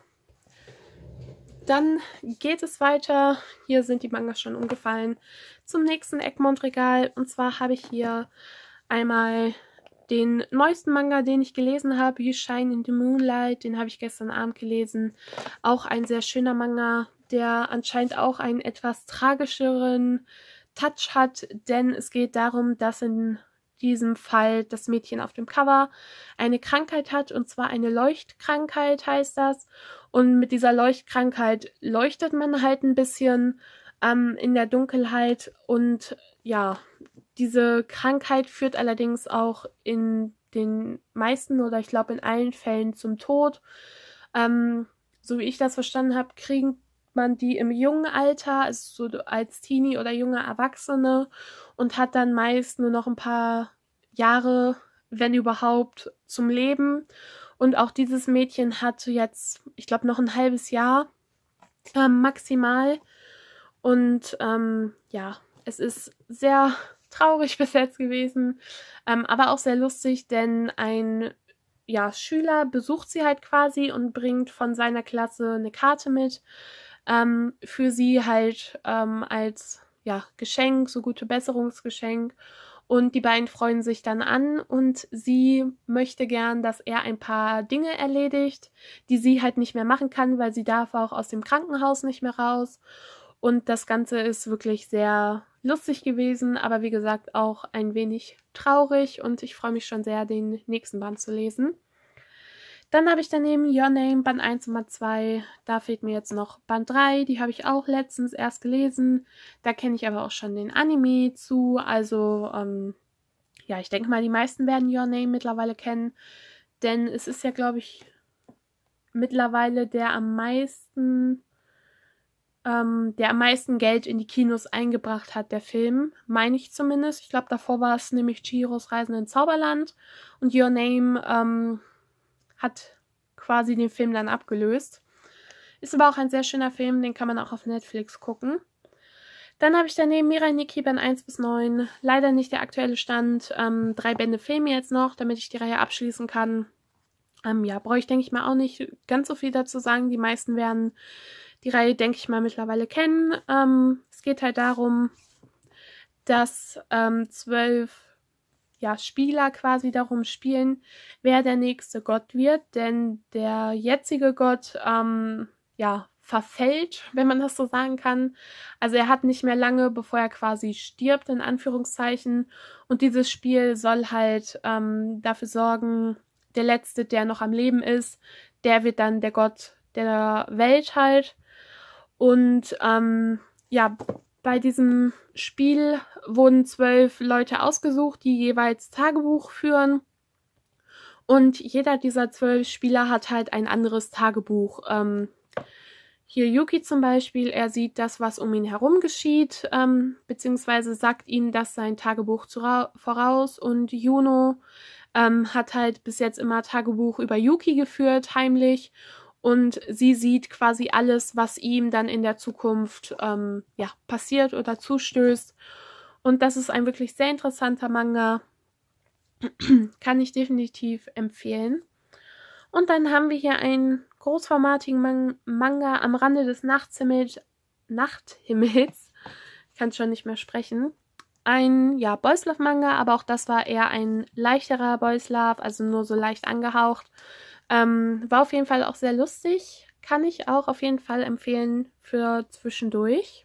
dann geht es weiter. Hier sind die Mangas schon umgefallen zum nächsten Egmont-Regal. Und zwar habe ich hier einmal den neuesten Manga, den ich gelesen habe, You Shine in the Moonlight. Den habe ich gestern Abend gelesen. Auch ein sehr schöner Manga, der anscheinend auch einen etwas tragischeren Touch hat, denn es geht darum, dass in diesem Fall das Mädchen auf dem Cover eine Krankheit hat, und zwar eine Leuchtkrankheit heißt das. Und mit dieser Leuchtkrankheit leuchtet man halt ein bisschen ähm, in der Dunkelheit. Und ja, diese Krankheit führt allerdings auch in den meisten oder ich glaube in allen Fällen zum Tod. Ähm, so wie ich das verstanden habe, kriegt man die im jungen Alter, also so als Teenie oder junge Erwachsene, und hat dann meist nur noch ein paar Jahre wenn überhaupt, zum Leben. Und auch dieses Mädchen hat jetzt, ich glaube, noch ein halbes Jahr ähm, maximal. Und ähm, ja, es ist sehr traurig bis jetzt gewesen, ähm, aber auch sehr lustig, denn ein ja, Schüler besucht sie halt quasi und bringt von seiner Klasse eine Karte mit, ähm, für sie halt ähm, als ja, Geschenk, so gute Besserungsgeschenk. Und die beiden freuen sich dann an und sie möchte gern, dass er ein paar Dinge erledigt, die sie halt nicht mehr machen kann, weil sie darf auch aus dem Krankenhaus nicht mehr raus. Und das Ganze ist wirklich sehr lustig gewesen, aber wie gesagt auch ein wenig traurig und ich freue mich schon sehr, den nächsten Band zu lesen. Dann habe ich daneben Your Name, Band eins und Band zwei. Da fehlt mir jetzt noch Band drei. Die habe ich auch letztens erst gelesen. Da kenne ich aber auch schon den Anime zu. Also, ähm, ja, ich denke mal, die meisten werden Your Name mittlerweile kennen. Denn es ist ja, glaube ich, mittlerweile der am meisten, ähm, der am meisten Geld in die Kinos eingebracht hat, der Film. Meine ich zumindest. Ich glaube, davor war es nämlich Chihiros Reisen ins Zauberland. Und Your Name, ähm, hat quasi den Film dann abgelöst. Ist aber auch ein sehr schöner Film, den kann man auch auf Netflix gucken. Dann habe ich daneben Mirai Nikki Band eins bis neun. Leider nicht der aktuelle Stand. Ähm, drei Bände fehlen mir jetzt noch, damit ich die Reihe abschließen kann. Ähm, ja, brauche ich, denke ich mal, auch nicht ganz so viel dazu sagen. Die meisten werden die Reihe, denke ich mal, mittlerweile kennen. Ähm, es geht halt darum, dass ähm, zwölf ja, Spieler quasi darum spielen, wer der nächste Gott wird, denn der jetzige Gott, ähm, ja, verfällt, wenn man das so sagen kann. Also er hat nicht mehr lange, bevor er quasi stirbt, in Anführungszeichen. Und dieses Spiel soll halt ähm, dafür sorgen, der Letzte, der noch am Leben ist, der wird dann der Gott der Welt halt. Und ähm, ja, bei diesem Spiel wurden zwölf Leute ausgesucht, die jeweils Tagebuch führen. Und jeder dieser zwölf Spieler hat halt ein anderes Tagebuch. Ähm, hier Yuki zum Beispiel, er sieht das, was um ihn herum geschieht, ähm, beziehungsweise sagt ihm das sein Tagebuch voraus. Und Juno ähm, hat halt bis jetzt immer Tagebuch über Yuki geführt, heimlich. Und sie sieht quasi alles, was ihm dann in der Zukunft ähm, ja, passiert oder zustößt. Und das ist ein wirklich sehr interessanter Manga. Kann ich definitiv empfehlen. Und dann haben wir hier einen großformatigen Man- Manga am Rande des Nachthimmels. Nachthimmels. Ich kann schon nicht mehr sprechen. Ein, ja, Boys Love Manga, aber auch das war eher ein leichterer Boys Love, also nur so leicht angehaucht. Ähm, war auf jeden Fall auch sehr lustig. Kann ich auch auf jeden Fall empfehlen für zwischendurch.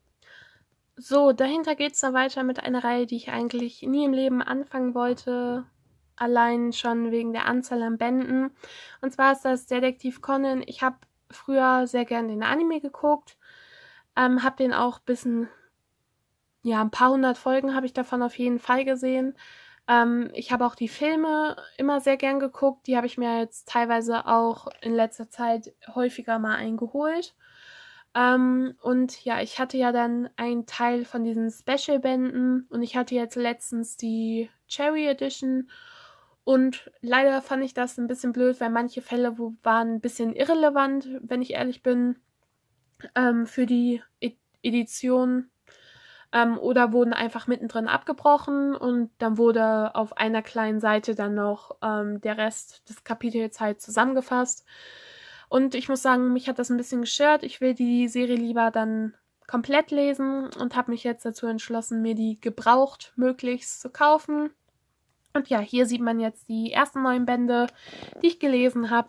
So, dahinter geht es dann weiter mit einer Reihe, die ich eigentlich nie im Leben anfangen wollte. Allein schon wegen der Anzahl an Bänden. Und zwar ist das Detektiv Conan. Ich habe früher sehr gerne den Anime geguckt. Ähm, habe den auch bis ein, ja, ein paar hundert Folgen habe ich davon auf jeden Fall gesehen. Ähm, ich habe auch die Filme immer sehr gern geguckt. Die habe ich mir jetzt teilweise auch in letzter Zeit häufiger mal eingeholt. Ähm, und ja, ich hatte ja dann einen Teil von diesen Special-Bänden und ich hatte jetzt letztens die Cherry Edition. Und leider fand ich das ein bisschen blöd, weil manche Fälle waren ein bisschen irrelevant, wenn ich ehrlich bin, ähm, für die e- Edition. Ähm, oder wurden einfach mittendrin abgebrochen und dann wurde auf einer kleinen Seite dann noch ähm, der Rest des Kapitels halt zusammengefasst. Und ich muss sagen, mich hat das ein bisschen gestört. Ich will die Serie lieber dann komplett lesen und habe mich jetzt dazu entschlossen, mir die gebraucht möglichst zu kaufen. Und ja, hier sieht man jetzt die ersten neun Bände, die ich gelesen habe.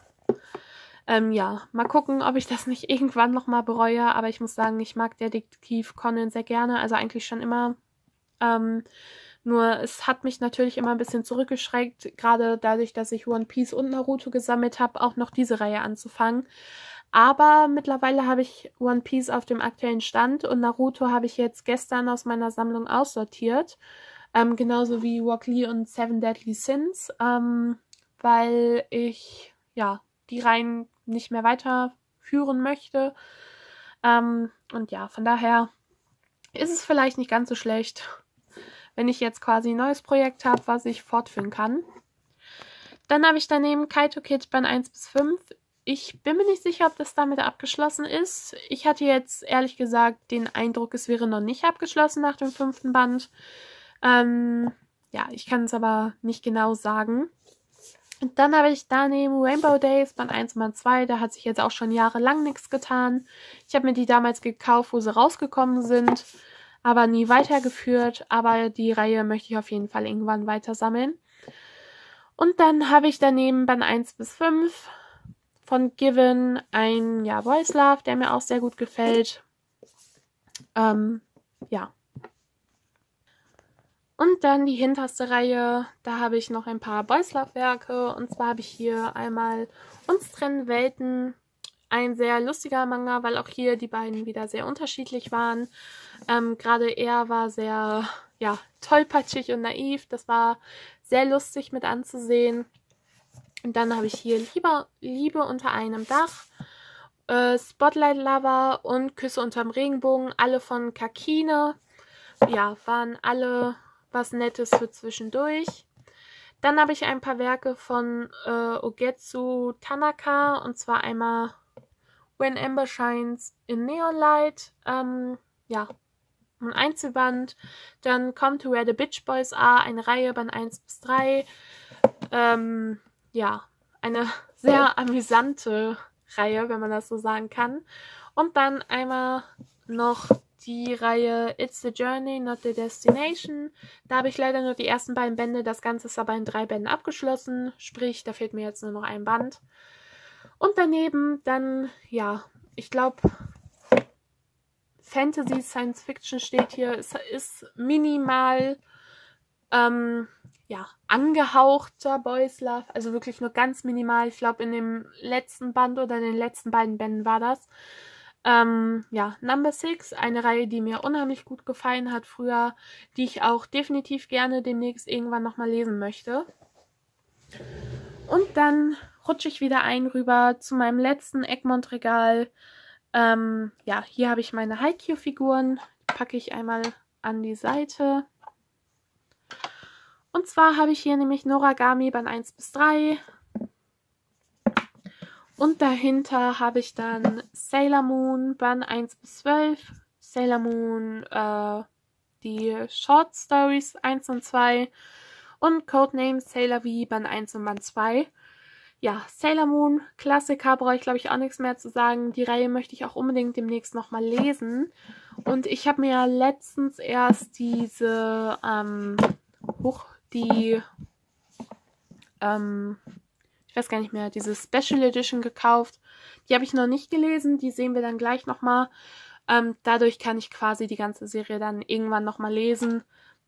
Ähm, ja, mal gucken, ob ich das nicht irgendwann nochmal bereue, aber ich muss sagen, ich mag Detektiv Conan sehr gerne, also eigentlich schon immer. Ähm, nur es hat mich natürlich immer ein bisschen zurückgeschreckt, gerade dadurch, dass ich One Piece und Naruto gesammelt habe, auch noch diese Reihe anzufangen. Aber mittlerweile habe ich One Piece auf dem aktuellen Stand und Naruto habe ich jetzt gestern aus meiner Sammlung aussortiert. Ähm, genauso wie Rock Lee und Seven Deadly Sins, ähm, weil ich, ja, die Reihen nicht mehr weiterführen möchte. Ähm, und ja, von daher ist es vielleicht nicht ganz so schlecht, wenn ich jetzt quasi ein neues Projekt habe, was ich fortführen kann. Dann habe ich daneben Kaito Kid Band eins bis fünf. Ich bin mir nicht sicher, ob das damit abgeschlossen ist. Ich hatte jetzt ehrlich gesagt den Eindruck, es wäre noch nicht abgeschlossen nach dem fünften Band. Ähm, ja, ich kann es aber nicht genau sagen. Und dann habe ich daneben Rainbow Days Band eins und Band zwei. Da hat sich jetzt auch schon jahrelang nichts getan. Ich habe mir die damals gekauft, wo sie rausgekommen sind, aber nie weitergeführt. Aber die Reihe möchte ich auf jeden Fall irgendwann weiter sammeln. Und dann habe ich daneben Band eins bis fünf von Given, ein ja, Boys Love, der mir auch sehr gut gefällt. Ähm, ja. Und dann die hinterste Reihe, da habe ich noch ein paar Boys Love Werke. Und zwar habe ich hier einmal Uns trennen Welten, ein sehr lustiger Manga, weil auch hier die beiden wieder sehr unterschiedlich waren. Ähm, gerade er war sehr ja, tollpatschig und naiv, das war sehr lustig mit anzusehen. Und dann habe ich hier Liebe, Liebe unter einem Dach, äh, Spotlight Lover und Küsse unterm Regenbogen, alle von Kakine. Ja, waren alle was Nettes für zwischendurch. Dann habe ich ein paar Werke von äh, Ogetsu Tanaka, und zwar einmal When Amber Shines in Neon Light, ähm, ja, ein Einzelband. Dann Come to Where the Bitch Boys Are, eine Reihe, Band eins bis drei. Ähm, ja, eine sehr amüsante Reihe, wenn man das so sagen kann. Und dann einmal noch die Reihe It's the Journey, Not the Destination. Da habe ich leider nur die ersten beiden Bände, das Ganze ist aber in drei Bänden abgeschlossen, sprich, da fehlt mir jetzt nur noch ein Band. Und daneben dann, ja, ich glaube, Fantasy, Science Fiction steht hier, es ist minimal, ähm, ja, angehauchter Boys Love, also wirklich nur ganz minimal. Ich glaube, in dem letzten Band oder in den letzten beiden Bänden war das. Ähm, ja, Number Six, eine Reihe, die mir unheimlich gut gefallen hat früher, die ich auch definitiv gerne demnächst irgendwann nochmal lesen möchte. Und dann rutsche ich wieder ein rüber zu meinem letzten Egmont-Regal. Ähm, ja, hier habe ich meine Haikyuu-Figuren, die packe ich einmal an die Seite. Und zwar habe ich hier nämlich Noragami Band eins bis drei. Und dahinter habe ich dann Sailor Moon Band eins bis zwölf. Sailor Moon, äh, die Short Stories eins und zwei. Und Codename Sailor V Band eins und Band zwei. Ja, Sailor Moon, Klassiker, brauche ich glaube ich auch nichts mehr zu sagen. Die Reihe möchte ich auch unbedingt demnächst nochmal lesen. Und ich habe mir letztens erst diese, ähm, hoch, die, ähm, ich weiß gar nicht mehr, diese Special Edition gekauft. Die habe ich noch nicht gelesen, die sehen wir dann gleich nochmal. Ähm, dadurch kann ich quasi die ganze Serie dann irgendwann nochmal lesen.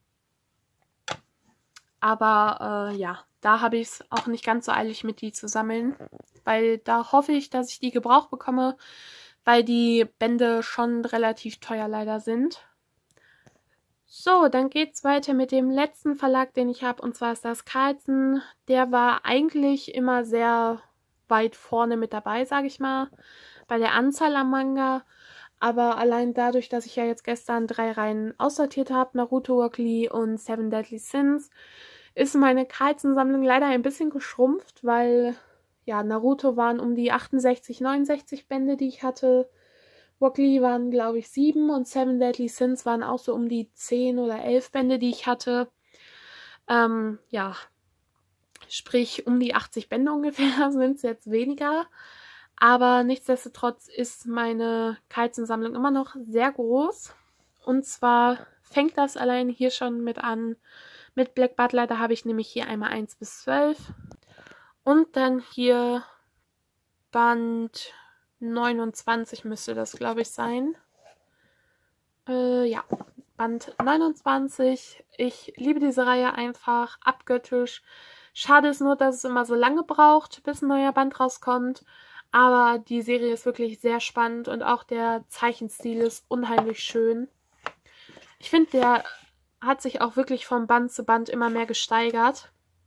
Aber äh, ja, da habe ich es auch nicht ganz so eilig mit, die zu sammeln. Weil da hoffe ich, dass ich die gebraucht bekomme, weil die Bände schon relativ teuer leider sind. So, dann geht's weiter mit dem letzten Verlag, den ich habe, und zwar ist das Carlsen. Der war eigentlich immer sehr weit vorne mit dabei, sage ich mal, bei der Anzahl am Manga. Aber allein dadurch, dass ich ja jetzt gestern drei Reihen aussortiert habe, Naruto Rock Lee und Seven Deadly Sins, ist meine Carlsen-Sammlung leider ein bisschen geschrumpft, weil ja, Naruto waren um die achtundsechzig, neunundsechzig Bände, die ich hatte. Rock Lee waren, glaube ich, sieben und Seven Deadly Sins waren auch so um die zehn oder elf Bände, die ich hatte. Ähm, ja, sprich um die achtzig Bände ungefähr sind es jetzt weniger. Aber nichtsdestotrotz ist meine Carlsen-Sammlung immer noch sehr groß. Und zwar fängt das allein hier schon mit an, mit Black Butler. Da habe ich nämlich hier einmal eins bis zwölf. Und dann hier Band neunundzwanzig müsste das, glaube ich, sein. Äh, ja, Band neunundzwanzig. Ich liebe diese Reihe einfach abgöttisch. Schade ist nur, dass es immer so lange braucht, bis ein neuer Band rauskommt. Aber die Serie ist wirklich sehr spannend und auch der Zeichenstil ist unheimlich schön. Ich finde, der hat sich auch wirklich von Band zu Band immer mehr gesteigert.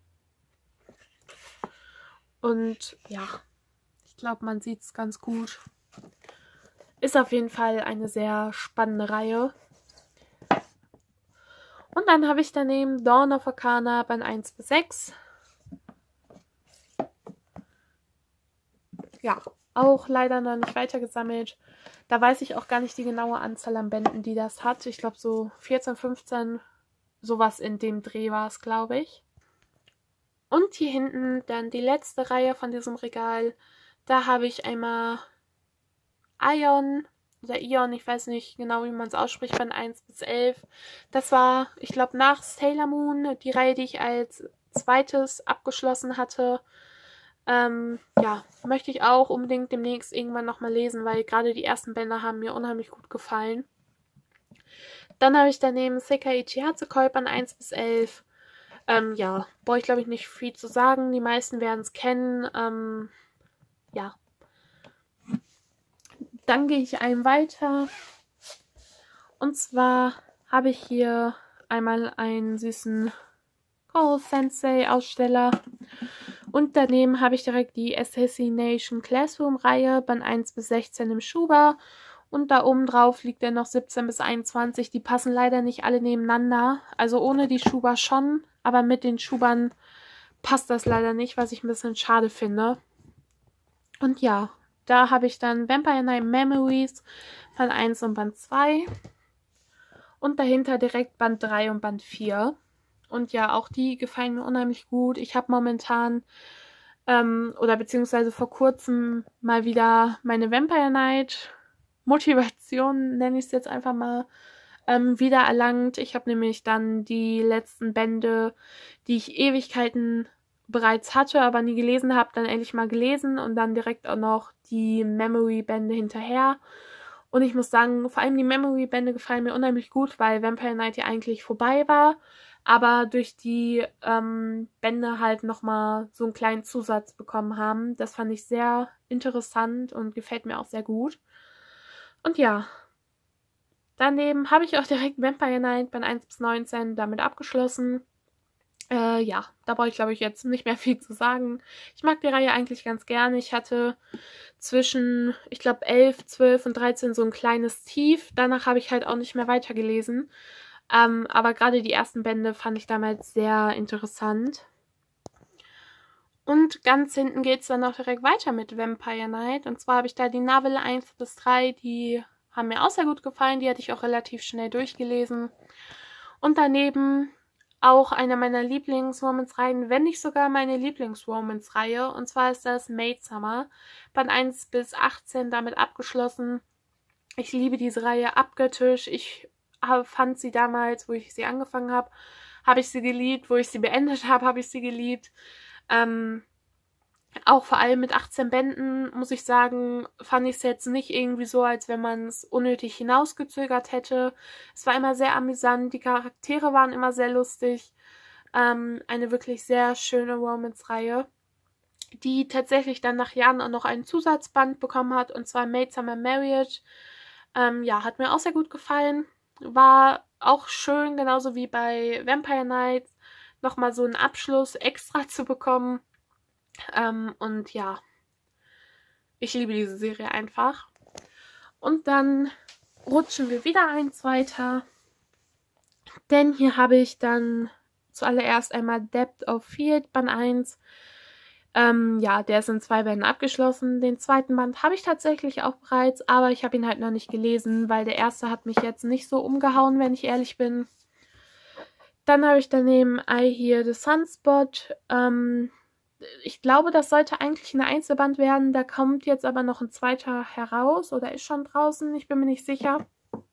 Und ja, ich glaube, man sieht es ganz gut. Ist auf jeden Fall eine sehr spannende Reihe. Und dann habe ich daneben Dawn of Arcana Band eins bis sechs. Ja, auch leider noch nicht weitergesammelt. Da weiß ich auch gar nicht die genaue Anzahl an Bänden, die das hat. Ich glaube so vierzehn, fünfzehn, sowas in dem Dreh war es, glaube ich. Und hier hinten dann die letzte Reihe von diesem Regal. Da habe ich einmal Ion oder Ion, ich weiß nicht genau, wie man es ausspricht, von eins bis elf. Das war, ich glaube, nach Sailor Moon die Reihe, die ich als zweites abgeschlossen hatte. Ähm, ja, möchte ich auch unbedingt demnächst irgendwann nochmal lesen, weil gerade die ersten Bände haben mir unheimlich gut gefallen. Dann habe ich daneben Sekaiichi Hatsukoi Band eins bis elf. Ähm, ja, brauche ich glaube ich nicht viel zu sagen. Die meisten werden es kennen. Ähm, ja. Dann gehe ich einen weiter. Und zwar habe ich hier einmal einen süßen Koro Sensei Aussteller. Und daneben habe ich direkt die Assassination Classroom Reihe, Band eins bis sechzehn im Schuber. Und da oben drauf liegt dann noch siebzehn bis einundzwanzig. Die passen leider nicht alle nebeneinander. Also ohne die Schuber schon, aber mit den Schubern passt das leider nicht, was ich ein bisschen schade finde. Und ja, da habe ich dann Vampire Knight Memories, Band eins und Band zwei. Und dahinter direkt Band drei und Band vier. Und ja, auch die gefallen mir unheimlich gut. Ich habe momentan, ähm, oder beziehungsweise vor kurzem mal wieder meine Vampire Knight Motivation, nenne ich es jetzt einfach mal, ähm, wieder erlangt. Ich habe nämlich dann die letzten Bände, die ich Ewigkeiten bereits hatte, aber nie gelesen habe, dann endlich mal gelesen und dann direkt auch noch die Memory-Bände hinterher. Und ich muss sagen, vor allem die Memory-Bände gefallen mir unheimlich gut, weil Vampire Knight ja eigentlich vorbei war, aber durch die ähm, Bände halt nochmal so einen kleinen Zusatz bekommen haben. Das fand ich sehr interessant und gefällt mir auch sehr gut. Und ja, daneben habe ich auch direkt Vampire Knight Band eins bis neunzehn damit abgeschlossen. Äh, ja, da brauche ich glaube ich jetzt nicht mehr viel zu sagen. Ich mag die Reihe eigentlich ganz gerne. Ich hatte zwischen, ich glaube, elf, zwölf und dreizehn so ein kleines Tief. Danach habe ich halt auch nicht mehr weitergelesen. Ähm, aber gerade die ersten Bände fand ich damals sehr interessant. Und ganz hinten geht es dann auch direkt weiter mit Vampire Knight. Und zwar habe ich da die Novel eins bis drei, die haben mir auch sehr gut gefallen. Die hatte ich auch relativ schnell durchgelesen. Und daneben auch eine meiner Lieblings-Romance-Reihen, wenn nicht sogar meine Lieblings-Romance-Reihe. Und zwar ist das Maid Summer, Band eins bis achtzehn damit abgeschlossen. Ich liebe diese Reihe abgöttisch. Ich fand sie damals, wo ich sie angefangen habe, habe ich sie geliebt. Wo ich sie beendet habe, habe ich sie geliebt. Ähm, auch vor allem mit achtzehn Bänden, muss ich sagen, fand ich es jetzt nicht irgendwie so, als wenn man es unnötig hinausgezögert hätte. Es war immer sehr amüsant, die Charaktere waren immer sehr lustig. Ähm, eine wirklich sehr schöne Romance-Reihe, die tatsächlich dann nach Jahren auch noch einen Zusatzband bekommen hat, und zwar Maid Summer Marriage. Ähm, ja, hat mir auch sehr gut gefallen. War auch schön, genauso wie bei Vampire Knight, nochmal so einen Abschluss extra zu bekommen. Ähm, und ja, ich liebe diese Serie einfach. Und dann rutschen wir wieder eins weiter. Denn hier habe ich dann zuallererst einmal Depth of Field, Band eins. Ähm, ja, der ist in zwei Bänden abgeschlossen. Den zweiten Band habe ich tatsächlich auch bereits, aber ich habe ihn halt noch nicht gelesen, weil der erste hat mich jetzt nicht so umgehauen, wenn ich ehrlich bin. Dann habe ich daneben I Hear the Sunspot. Ähm, ich glaube, das sollte eigentlich ein Einzelband werden. Da kommt jetzt aber noch ein zweiter heraus oder ist schon draußen. Ich bin mir nicht sicher.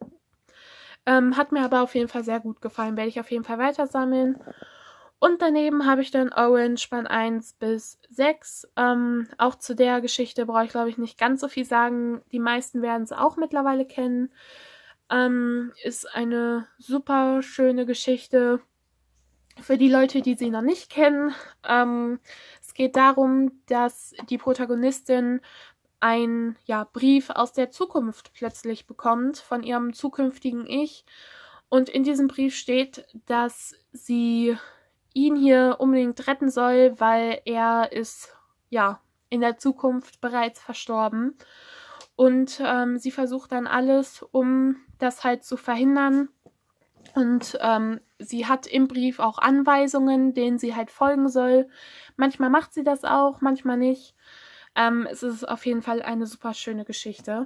Ähm, hat mir aber auf jeden Fall sehr gut gefallen. Werde ich auf jeden Fall weiter sammeln. Und daneben habe ich dann Orange Band eins bis sechs. Ähm, auch zu der Geschichte brauche ich, glaube ich, nicht ganz so viel sagen. Die meisten werden es auch mittlerweile kennen. Ähm, ist eine super schöne Geschichte für die Leute, die sie noch nicht kennen. Ähm, es geht darum, dass die Protagonistin einen ja, Brief aus der Zukunft plötzlich bekommt von ihrem zukünftigen Ich. Und in diesem Brief steht, dass sie ihn hier unbedingt retten soll, weil er ist ja in der Zukunft bereits verstorben. Und ähm, sie versucht dann alles, um das halt zu verhindern. Und ähm, sie hat im Brief auch Anweisungen, denen sie halt folgen soll. Manchmal macht sie das auch, manchmal nicht. Ähm, es ist auf jeden Fall eine super schöne Geschichte.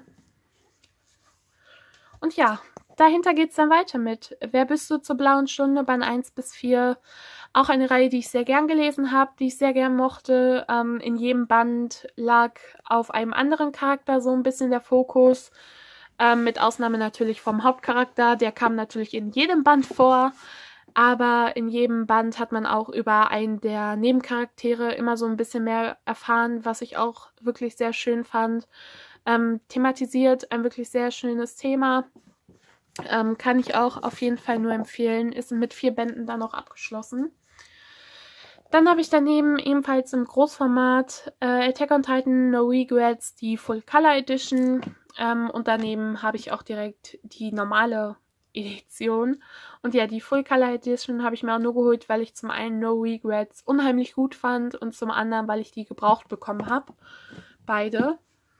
Und ja, dahinter geht es dann weiter mit Wer bist du zur blauen Stunde, Band eins bis vier. Auch eine Reihe, die ich sehr gern gelesen habe, die ich sehr gern mochte. Ähm, in jedem Band lag auf einem anderen Charakter so ein bisschen der Fokus. Ähm, mit Ausnahme natürlich vom Hauptcharakter, der kam natürlich in jedem Band vor. Aber in jedem Band hat man auch über einen der Nebencharaktere immer so ein bisschen mehr erfahren, was ich auch wirklich sehr schön fand. Ähm, thematisiert ein wirklich sehr schönes Thema. Ähm, kann ich auch auf jeden Fall nur empfehlen. Ist mit vier Bänden dann auch abgeschlossen. Dann habe ich daneben ebenfalls im Großformat äh, Attack on Titan No Regrets, die Full Color Edition. Ähm, und daneben habe ich auch direkt die normale Edition. Und ja, die Full Color Edition habe ich mir auch nur geholt, weil ich zum einen No Regrets unheimlich gut fand und zum anderen, weil ich die gebraucht bekommen habe. Beide.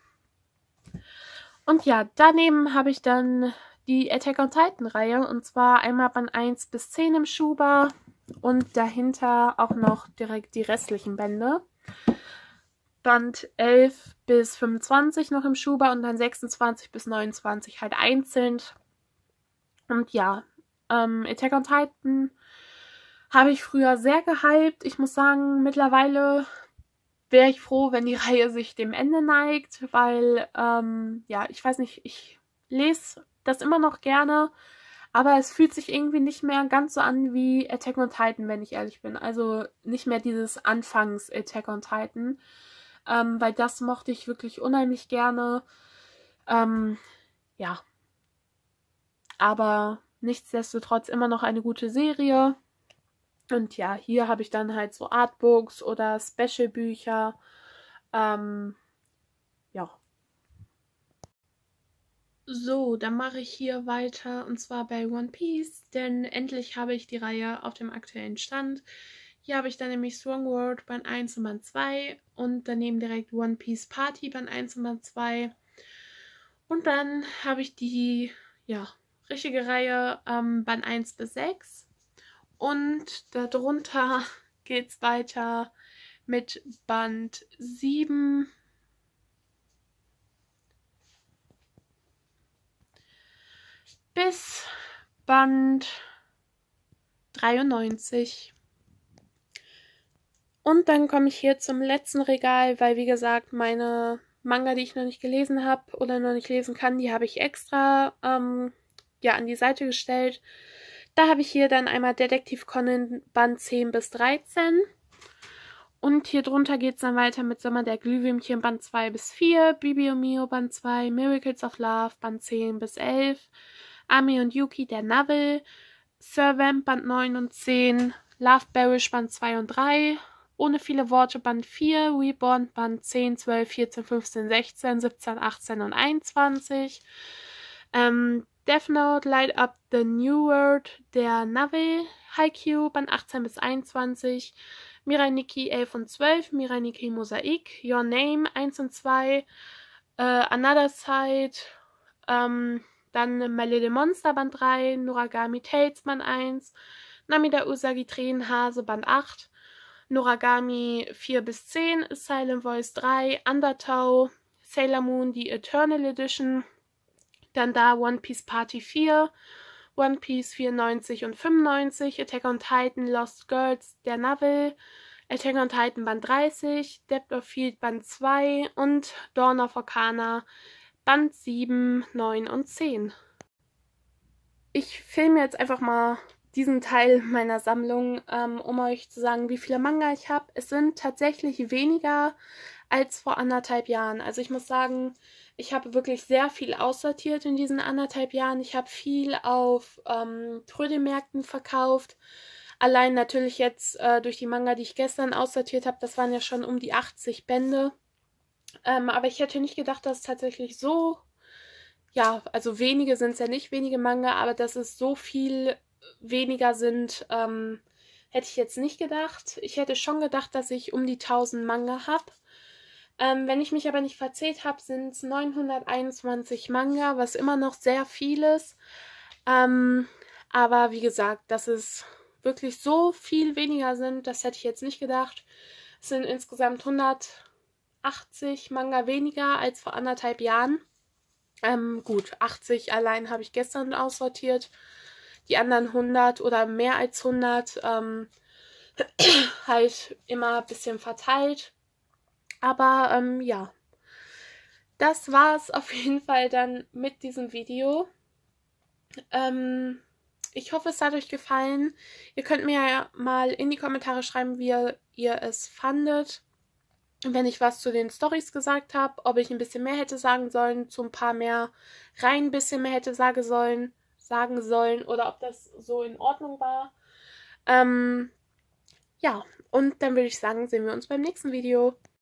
Und ja, daneben habe ich dann die Attack on Titan Reihe. Und zwar einmal Band eins bis zehn im Schuber und dahinter auch noch direkt die restlichen Bände. Band elf bis fünfundzwanzig noch im Schuber und dann sechsundzwanzig bis neunundzwanzig halt einzeln. Und ja, ähm, Attack on Titan habe ich früher sehr gehypt. Ich muss sagen, mittlerweile wäre ich froh, wenn die Reihe sich dem Ende neigt, weil, ähm, ja, ich weiß nicht, ich lese das immer noch gerne, aber es fühlt sich irgendwie nicht mehr ganz so an wie Attack on Titan, wenn ich ehrlich bin. Also nicht mehr dieses Anfangs Attack on Titan, ähm, weil das mochte ich wirklich unheimlich gerne. Ähm, ja, aber nichtsdestotrotz immer noch eine gute Serie. Und ja, hier habe ich dann halt so Artbooks oder Special-Bücher. Ähm, ja. So, dann mache ich hier weiter und zwar bei One Piece, denn endlich habe ich die Reihe auf dem aktuellen Stand. Hier habe ich dann nämlich Strong World Band eins und Band zwei und daneben direkt One Piece Party Band eins und Band zwei. Und dann habe ich die, ja, richtige Reihe ähm, Band eins bis sechs. Und darunter geht es weiter mit Band sieben bis Band dreiundneunzig. Und dann komme ich hier zum letzten Regal, weil wie gesagt, meine Manga, die ich noch nicht gelesen habe oder noch nicht lesen kann, die habe ich extra ähm, ja, an die Seite gestellt. Da habe ich hier dann einmal Detektiv Conan Band zehn bis dreizehn. Und hier drunter geht es dann weiter mit Sommer der Glühwürmchen Band zwei bis vier, Bibi und Mio Band zwei, Miracles of Love Band zehn bis elf, Ami und Yuki der Novel, Servant Band neun und zehn, Love Barish Band zwei und drei, Ohne viele Worte Band vier, Reborn Band zehn, zwölf, vierzehn, fünfzehn, sechzehn, siebzehn, achtzehn und einundzwanzig, ähm, Death Note, Light Up the New World, der Novel, Haikyuu, Band achtzehn bis einundzwanzig, Mirai Nikki elf und zwölf, Mirai Nikki Mosaik, Your Name eins und zwei, äh, Another Side, ähm, dann My Little Monster Band drei, Noragami Tales Band eins, Namida Usagi Tränenhase Band acht, Noragami vier bis zehn, Silent Voice drei, Undertow, Sailor Moon, die Eternal Edition, dann da One Piece Party vier, One Piece vierundneunzig und fünfundneunzig, Attack on Titan Lost Girls, der Novel, Attack on Titan Band dreißig, Depth of Field Band zwei und Dawn of Arcana Band sieben, neun und zehn. Ich filme jetzt einfach mal diesen Teil meiner Sammlung, ähm, um euch zu sagen, wie viele Manga ich habe. Es sind tatsächlich weniger als vor anderthalb Jahren. Also ich muss sagen, ich habe wirklich sehr viel aussortiert in diesen anderthalb Jahren. Ich habe viel auf ähm, Trödelmärkten verkauft. Allein natürlich jetzt äh, durch die Manga, die ich gestern aussortiert habe, das waren ja schon um die achtzig Bände. Ähm, aber ich hätte nicht gedacht, dass es tatsächlich so, ja, also wenige sind es ja nicht, wenige Manga, aber dass es so viel weniger sind, ähm, hätte ich jetzt nicht gedacht. Ich hätte schon gedacht, dass ich um die tausend Manga habe. Ähm, wenn ich mich aber nicht verzählt habe, sind es neunhunderteinundzwanzig Manga, was immer noch sehr viel ist. Ähm, Aber wie gesagt, dass es wirklich so viel weniger sind, das hätte ich jetzt nicht gedacht. Es sind insgesamt hundertachtzig Manga weniger als vor anderthalb Jahren. Ähm, gut, achtzig allein habe ich gestern aussortiert. Die anderen hundert oder mehr als hundert ähm, halt immer ein bisschen verteilt. Aber ähm, ja, das war es auf jeden Fall dann mit diesem Video. Ähm, ich hoffe, es hat euch gefallen. Ihr könnt mir ja mal in die Kommentare schreiben, wie ihr, ihr es fandet. Wenn ich was zu den Storys gesagt habe, ob ich ein bisschen mehr hätte sagen sollen, zu ein paar mehr rein ein bisschen mehr hätte sagen sollen, sagen sollen oder ob das so in Ordnung war. Ähm, ja, und dann würde ich sagen, sehen wir uns beim nächsten Video.